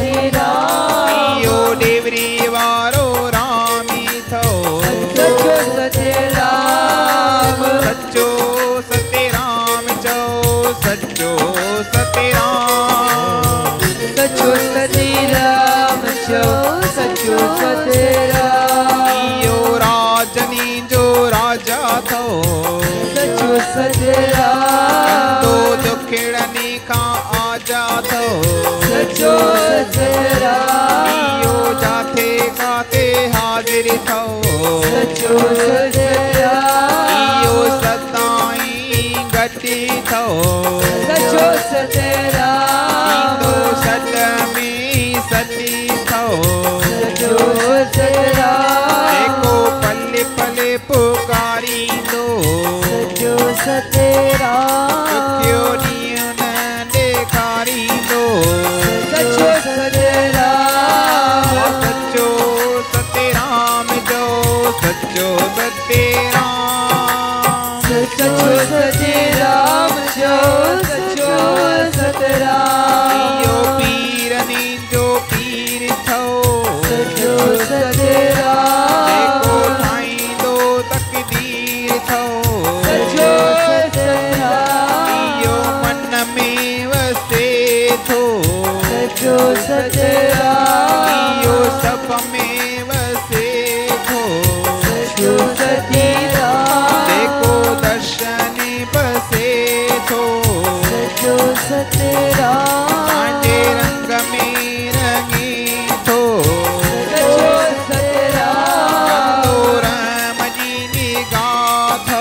सचो सतराम इयो राजनी जो राजा थो सचो सतराम तो दुखड़नी का आजा थो सचो सतराम इयो जाथे काते हाजिर थो सचो सतराम इयो सताई गति थो सचो सतराम तो सत में सती थो सचो सतराम देखो पल पल पुकारी दो सचो सतराम क्यों नियन देखारी दो सचो सतराम सचो सतराम जो सचो सतराम सचो सतराम जो सचो सतराम यो पीरनी जो पीर थो सचो सतराम देखो ठाई दो तकदीर थो सचो सतराम यो मन में वसे थो सचो सतराम यो सब में वसे थो सचो सतराम देखो दर्शन बसे थो सचो सतराम सांझे रंग में रंगी थो सचो सतराम कंदो राम जी निगाह थो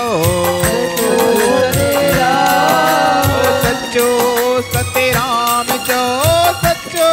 सचो सतराम सचो सतराम जो सचो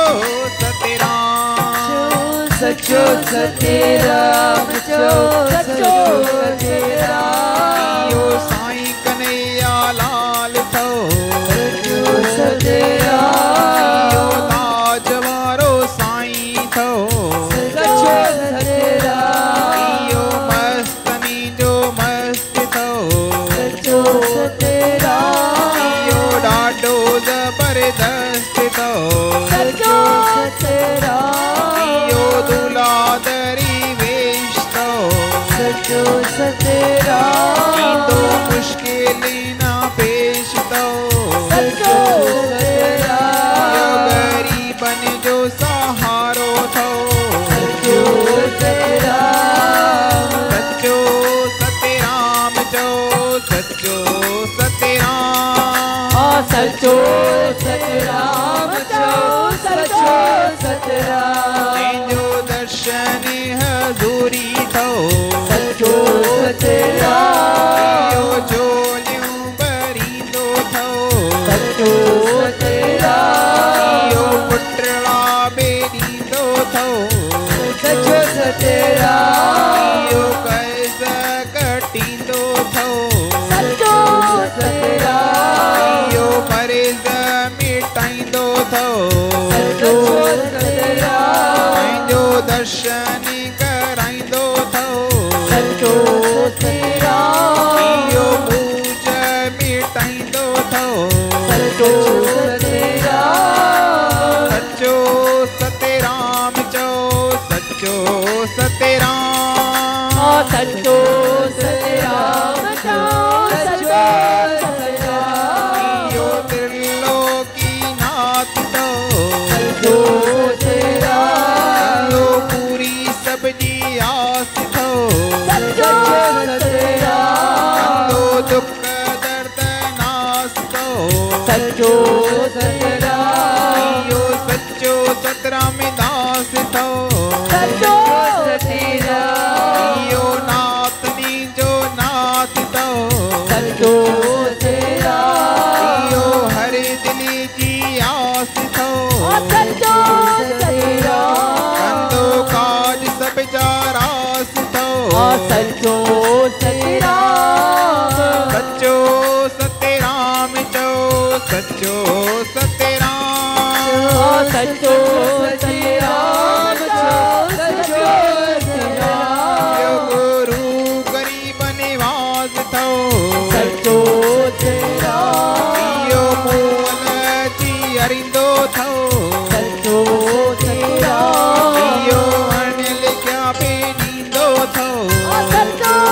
सतराम सचो सतराम जो सचो सतराम यो साईं कन्हैया लाल थो सचो यो सतराम ताज वारो साईं थो सचो सतराम यो मस्तनी जो मस्त थो सचो सतराम यो ॾाढो जबरदस्त थो सचो सतराम यो दुलादरी वेश थो सचो सतराम तो मुश्किल ना पेश थो सचो यो सतराम गरीबन जो सहारो थो सचो सतराम सचो सतराम जो सचो सतराम आ सचो सतराम जो सचो सतराम जो दर्शन हजूरी थो सचो सतराम यो झोलियूं भरींदो थो सचो सतराम यो पुटड़ा बेॾींदो थो सचो सतराम यो कर्ज़ कटींदो थो सचो सतराम यो मर्ज़ मिटाईंदो थो सचो सतराम पंहिंजो दर्शन कराईंदो थो सचो सतराम यो मूज मिटाईंदो थो सचो सतराम सचो सतराम जो सचो सतराम आ सचो सतराम जो सचो सतराम यो त्रिलोकी नाथ थो सचो सतराम यो पूरी सबजी आस थो सचो सतराम कंदो दुख दर्द नास थो सचो सतराम यो सचो सतराम दास थो सचो सतराम यो नाथनी जो नाथ थो सचो सतराम यो हर दिली जी आस थो सचो सतराम कंदो काज सब जा रास थो आ सचो सतराम सचो सतराम जो सचो सतराम आ सचो सतराम जो सचो सतराम यो गुरु गरीब निवास थो सचो सतराम यो मूल जी अरिंदो थो सचो सतराम यो अण लिखिया पे ॾींदो थो आ सचो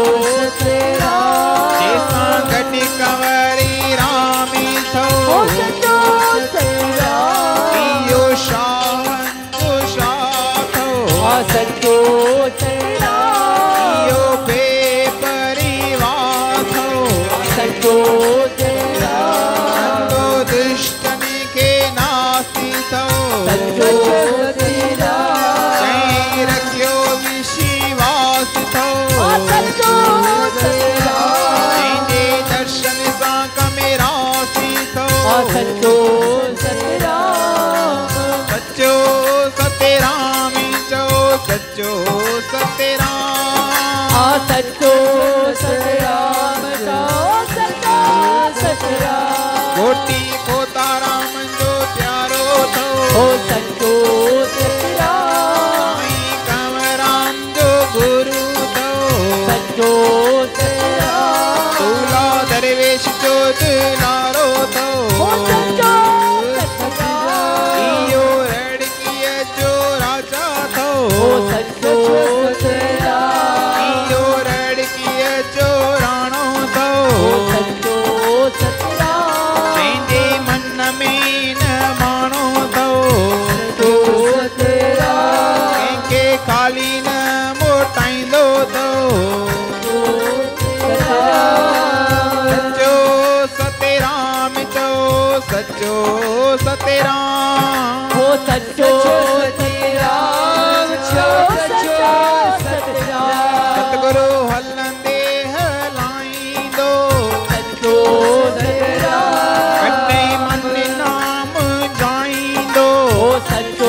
सतराम जैसा गट कंवरी रामी थो ओ सचो सतराम इयो शाहन को शाह थो आ सचो सतराम इयो बेपरिवार थो सचो सतराम अंधो दुष्टन के नासी थो सचो सतराम चई रखियो विश्वास थो आ सचो सतराम जंहिंजे दर्शन सां कमेरासी थो आ सचो सतराम सचो सतराम चो सचो सतराम आ सचो सतराम चओ सचो सतराम कोटि खोता राम जो प्यारो थो ओ सचो सतराम साईं कंवराम जो गुरु थो सचो सतराम दूल्हा दरवेश जो दुलारो थो ओ सचो सतराम इयो रड़कीअ जो राजा थो ओ सचो सतराम इयो रड़कीअ जो राणो थो ओ सचो सतराम जंहिंजे मन में न माणो थो सचो सतराम कंहिंखे खाली न मोटाईंदो थो सचो सतराम चो सचो सतराम ओ सचो सतराम चओ सचो सतराम सतगुरु हलंदे हलाईंदो सचो सतराम कटे मन नाम जाईंदो ओ सचो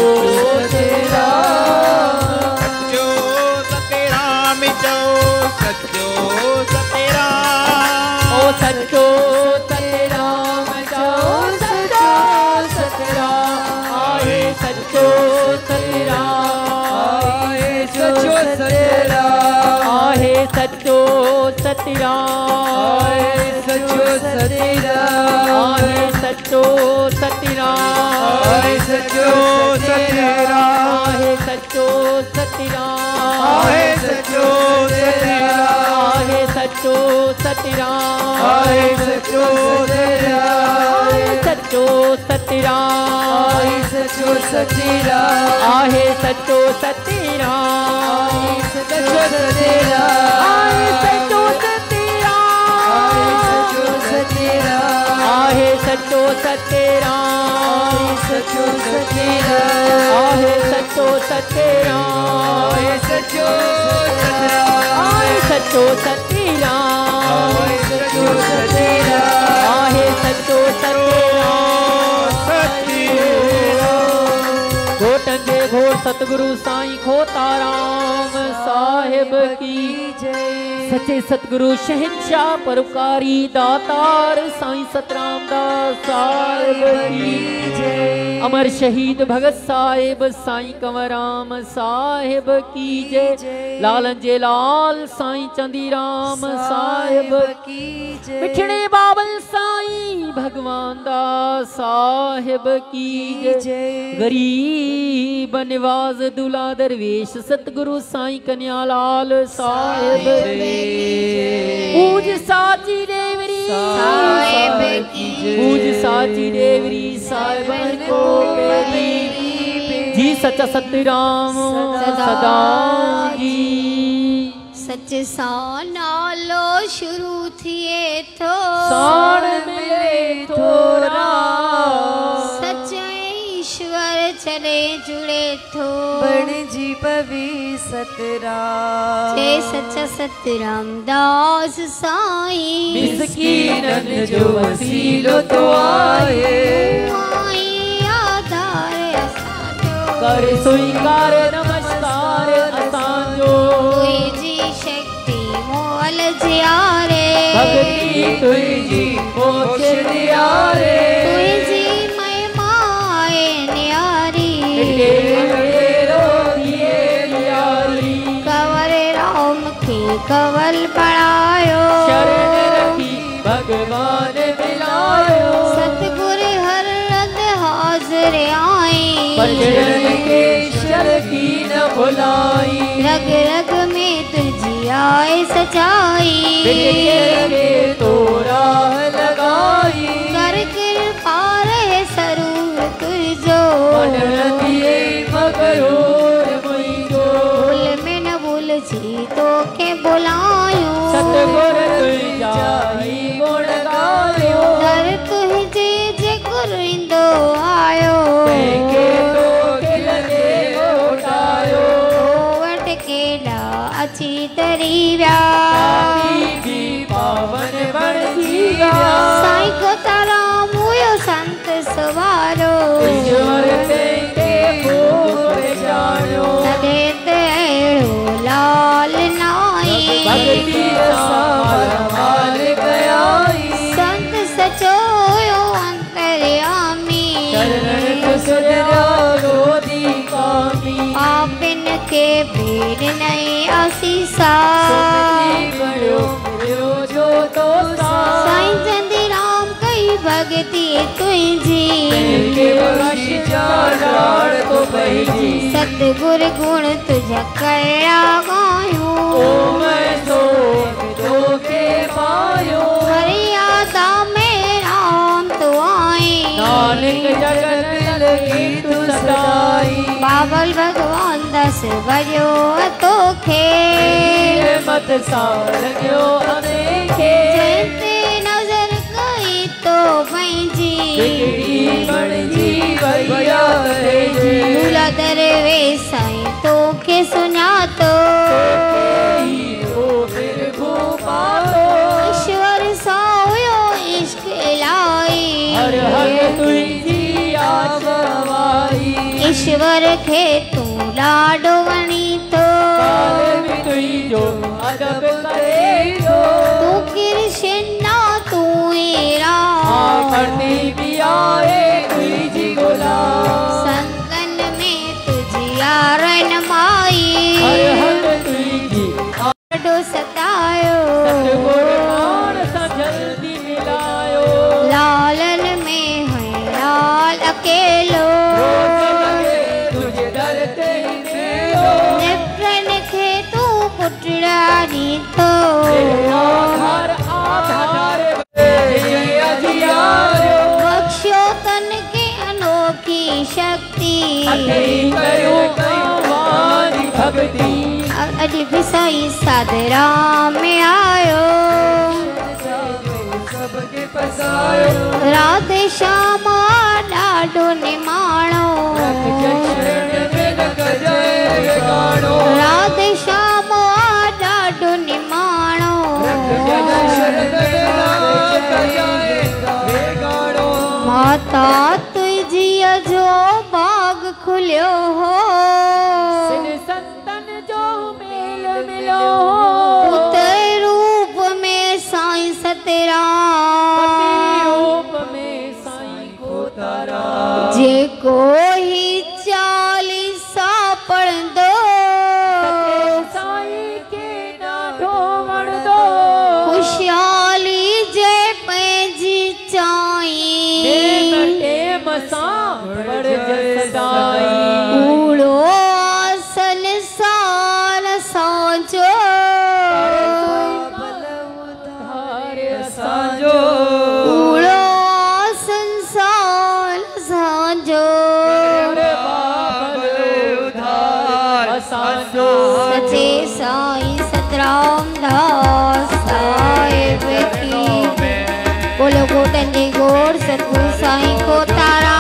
सतराम सचो सतराम चो सचो सतराम ओ सचो सतराम चओ सचो सतराम आहे सचो सतराम आए सचो सतराम आहे सचो सतराम आए सचो सतराम आहे सचो सतराम आए सचो सतराम आहे सचो सतराम आए सचो सतराम आहे सचो सतराम आए सचो सतराम आहे सचो सतराम आए सचो सतराम आहे सचो सतराम सचो सतराम आहे सचो सतराम आए सचो सतराम आहे सचो सतराम आए सचो सतराम आहे सचो सतराम आए सचो सतराम आहे सचो सतराम आए सचो सतराम आहे सचो सतराम घोटन जे घोट सतगुरु साईं खोताराम साहिब की जय सच्चे सतगुरु शहंशाह परोपकारी दातार साईं सतराम दास साहिब की जय अमर शहीद भगत साहिब साईं कंवराम साहिब की जय लालन जे लाल साईं चंदीराम साहिब की जय मिठड़े बाबल साईं भगवान दास साहिब की जय गरीब निवाज दुला दरवेश सतगुरु साईं कन्यालाल साहिब पूज साची देवरी साहिब की पूज साची देवरी साहिबन को मेरी जी सच्चा सतराम सदा जी सच सां नालो शुरू थिए थो साण मिले थोरा सच ईश्वर चले जुड़े थो बण जी पवी सतराम जे सच्चा सतराम दास साईं मिस्कीनन जो वसीलो तो आए माई आधार असांजो कर स्वीकार नमस्कार असांजो तुझी शक्ति मोल जियारे भक्ति तुझी मोक्ष दियारे तुझी महिमा है न्यारी तेरो दिए यारी कंवर राम के कंवल बढ़ायो शरण रखी भगवान मिलायो सतगुर हर रंग हाजिर आई बचन के शर की न भुलाई रग रग में तुझी जाए सच्चाई बिगड़े तो राह लगाई कर कृपा रहे सरूर तुझो मन दिए मगरूर मुझो भूल में न भूल जी तो के बुलायो सतगुर तुझ जाई गुण गायो दर तुझे जे गुरिंदो आयो के तो खिलने उठायो वट केला अची तरी व्या की पावन बण जीवा साईं को तारा मुयो संत सवारो ईश्वर तेरे भूप जानो सदेत एड़ो लाल नाई भक्ति सार मार गयाई संत सचोयो अंतर्यामी चरण कुसुरा रोधी कामी पापिन के भीड़ नहीं आसीसा बड़ो मिलो जो तो साईं चंदी राम कई भगती तुझी के बख्शी चार तो बही सतगुर गुण तुझ कया गायो ओ मैं सो दो के पायो मर्यादा में राम तो आई नानक जगत लगी तू सदाई बाबल भगवान दस बजो तो खे मत सार गयो अनेके जयते नजर गई तो भैजी बिगड़ी बड़ी भैया जी दूल्हा दरवे साईं तो के सुना तो ओ फिर भूपालो ईश्वर सायो इश्क लाई हर हर तुझी आसवाई ईश्वर खे तू लाडो वणी तो काल भी तुई जो अदब करे जो तू कृष्णा तू एरा करती भी आए तुझी गुलाम संतन में तुझी यारन माई हर हर तुझी लाडो सतायो सतगुर मान सा जल्दी मिलायो लालन में है लाल अकेलो तुझे डरते ही देओ निप्रन खे तू पुटरानी तो आधार आधार जय अधियारो बख्शो तन के अनोखी शक्ति अखई कयो कवानी भक्ति अज विसाई सादरा में आयो सबके पसायो राधे श्यामा डाडो निमाणो चरण में रख जय गाणो राधे श्यामा डाडो निमाणो माता तुझी जो बाग खुलियो हो सिन संतन जो मेल मिलो पुत्र रूप में साईं सतराम रूप में साईं को तारा जे को ही चालीसा पढ़ दो साईं के नाठो वण दो खुशहाली जे पैजी चाई टेम सां बड़ जसदाई कूड़ो आसन साल साजो साजो कूड़ो आसन साल साजो साजो सचे साईं सतराम दास साहिब की बोलो गोटन जी गोर सतगुरु साईं को तारा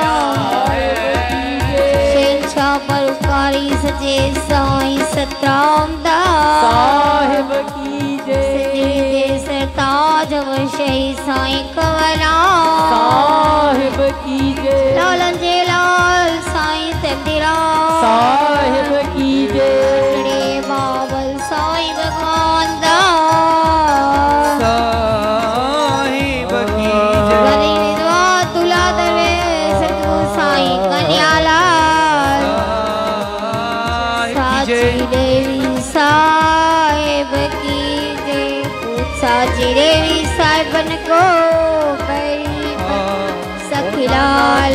शेरशाह परोपकारी सचे साईं सतराम दास साहिब की जय सरताज वशही साईं कवला साहिब की जय लालन जे लाल साईं तंदिरा साहिब की जय रे बाबल साईं भगवान दास साहिब की जय गरी विधवा तुला दरवे सतगुरु साईं कन्यालाल साहिब की साची जय देवी साहिब की जय साची देवी साहिबन को करी सखीलाल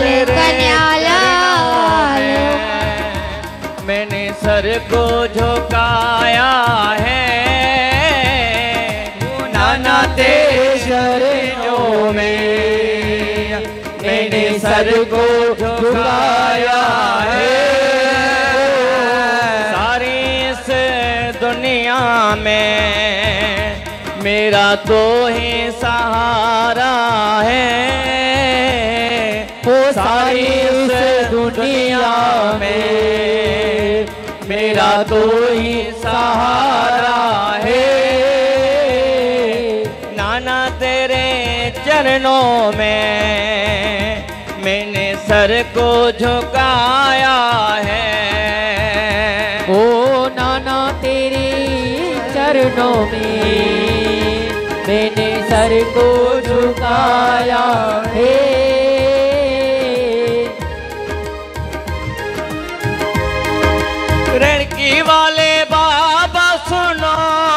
कन्यालाल मैंने सर को झुकाया है नाना तेरे चरणों में मैंने सर को झुकाया है। सारी इस दुनिया में मेरा तो ही सहारा है। वो सारी इस दुनिया में मेरा तो ही सहारा है। नाना तेरे चरणों में मैंने सर को झुकाया है। ओ नाना तेरे चरणों में मैंने सर को झुकाया है। रेणकी वाले बाबा सुनो,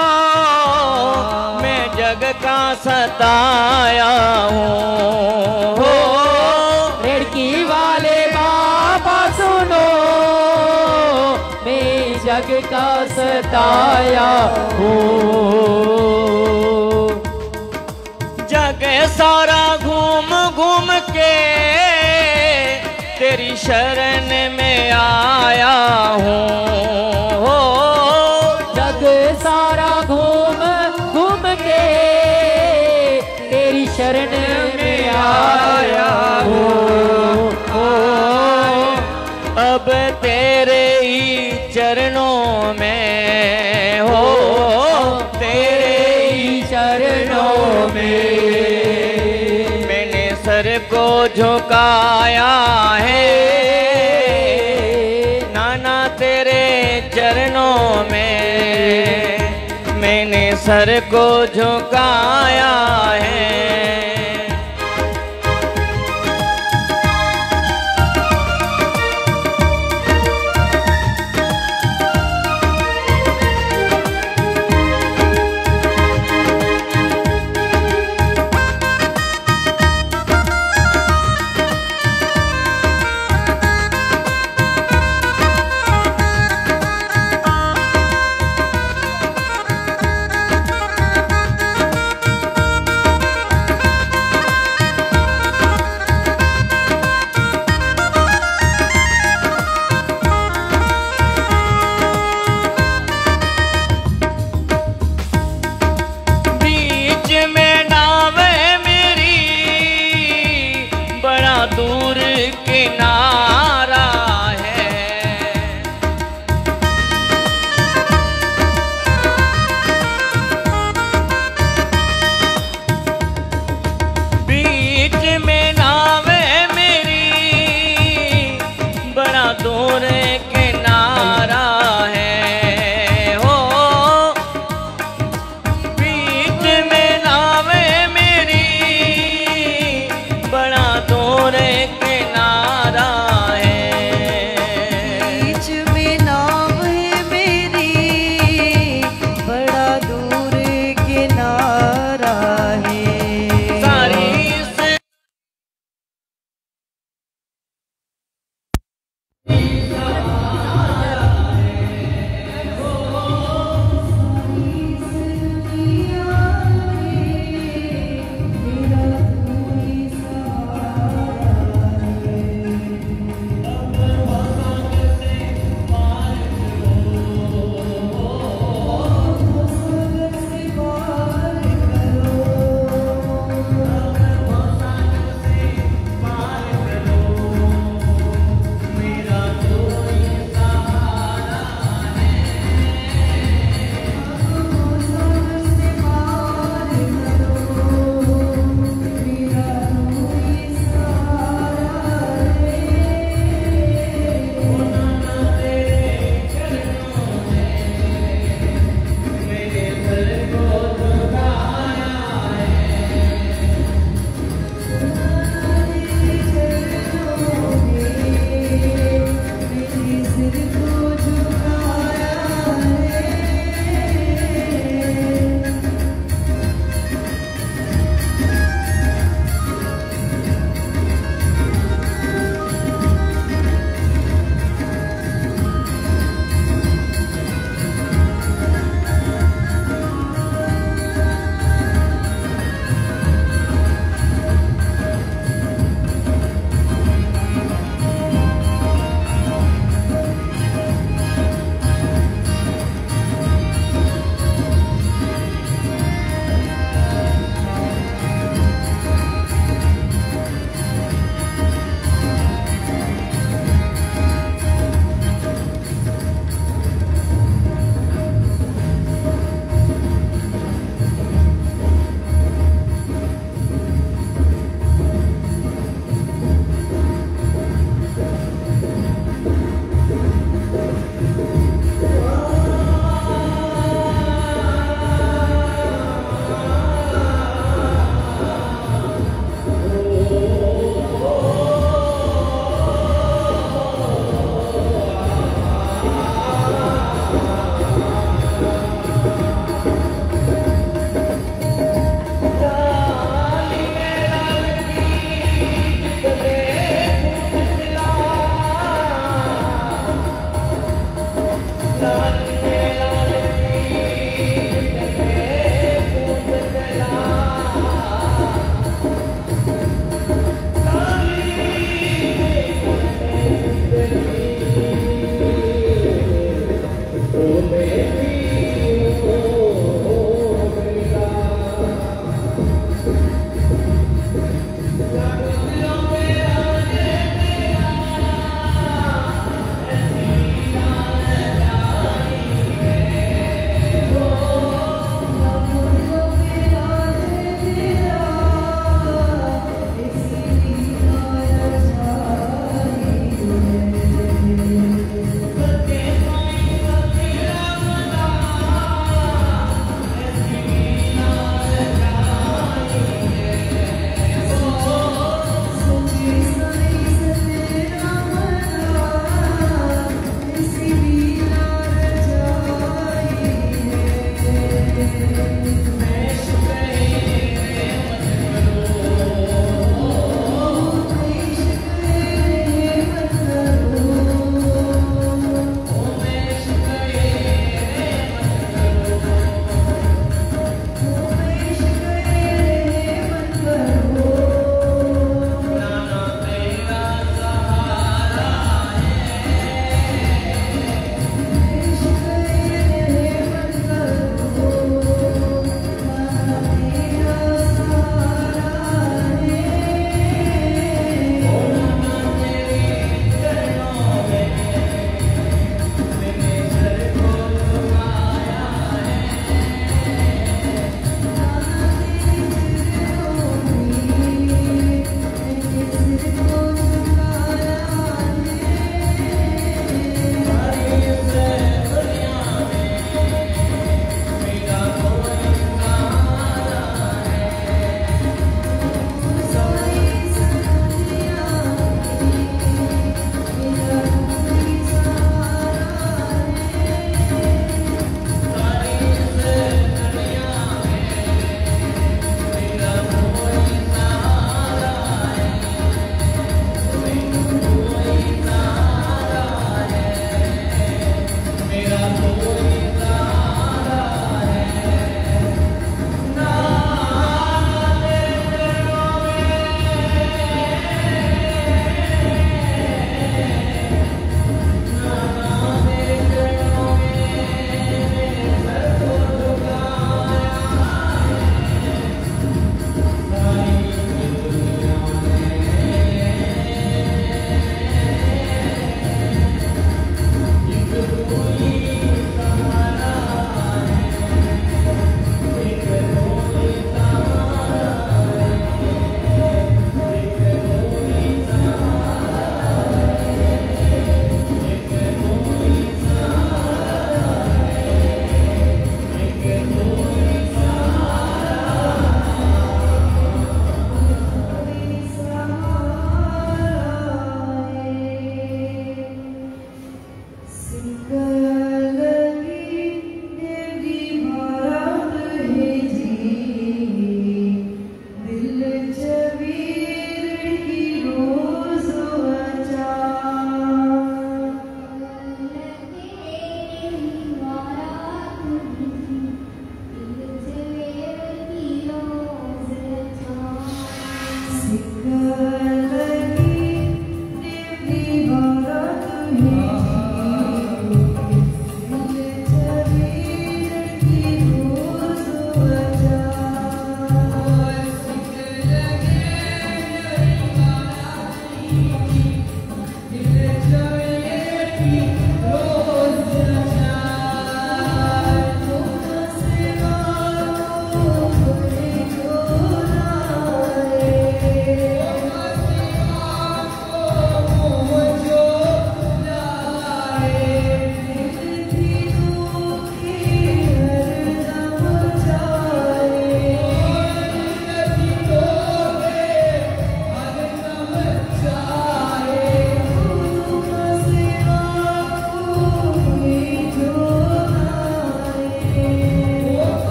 मैं जग का सताया हूँ। रेणकी वाले बाबा सुनो, मैं जग का सताया हूँ। जग सारा घूम घूम के तेरी शरण में आया हूँ। जग सारा घूम घूम के तेरी शरण में आया हूँ। अब तेरे ही चरणों में हो, तेरे ही चरणों में मैंने सर को झुकाया है। नाना तेरे चरणों में मैंने सर को झुकाया है।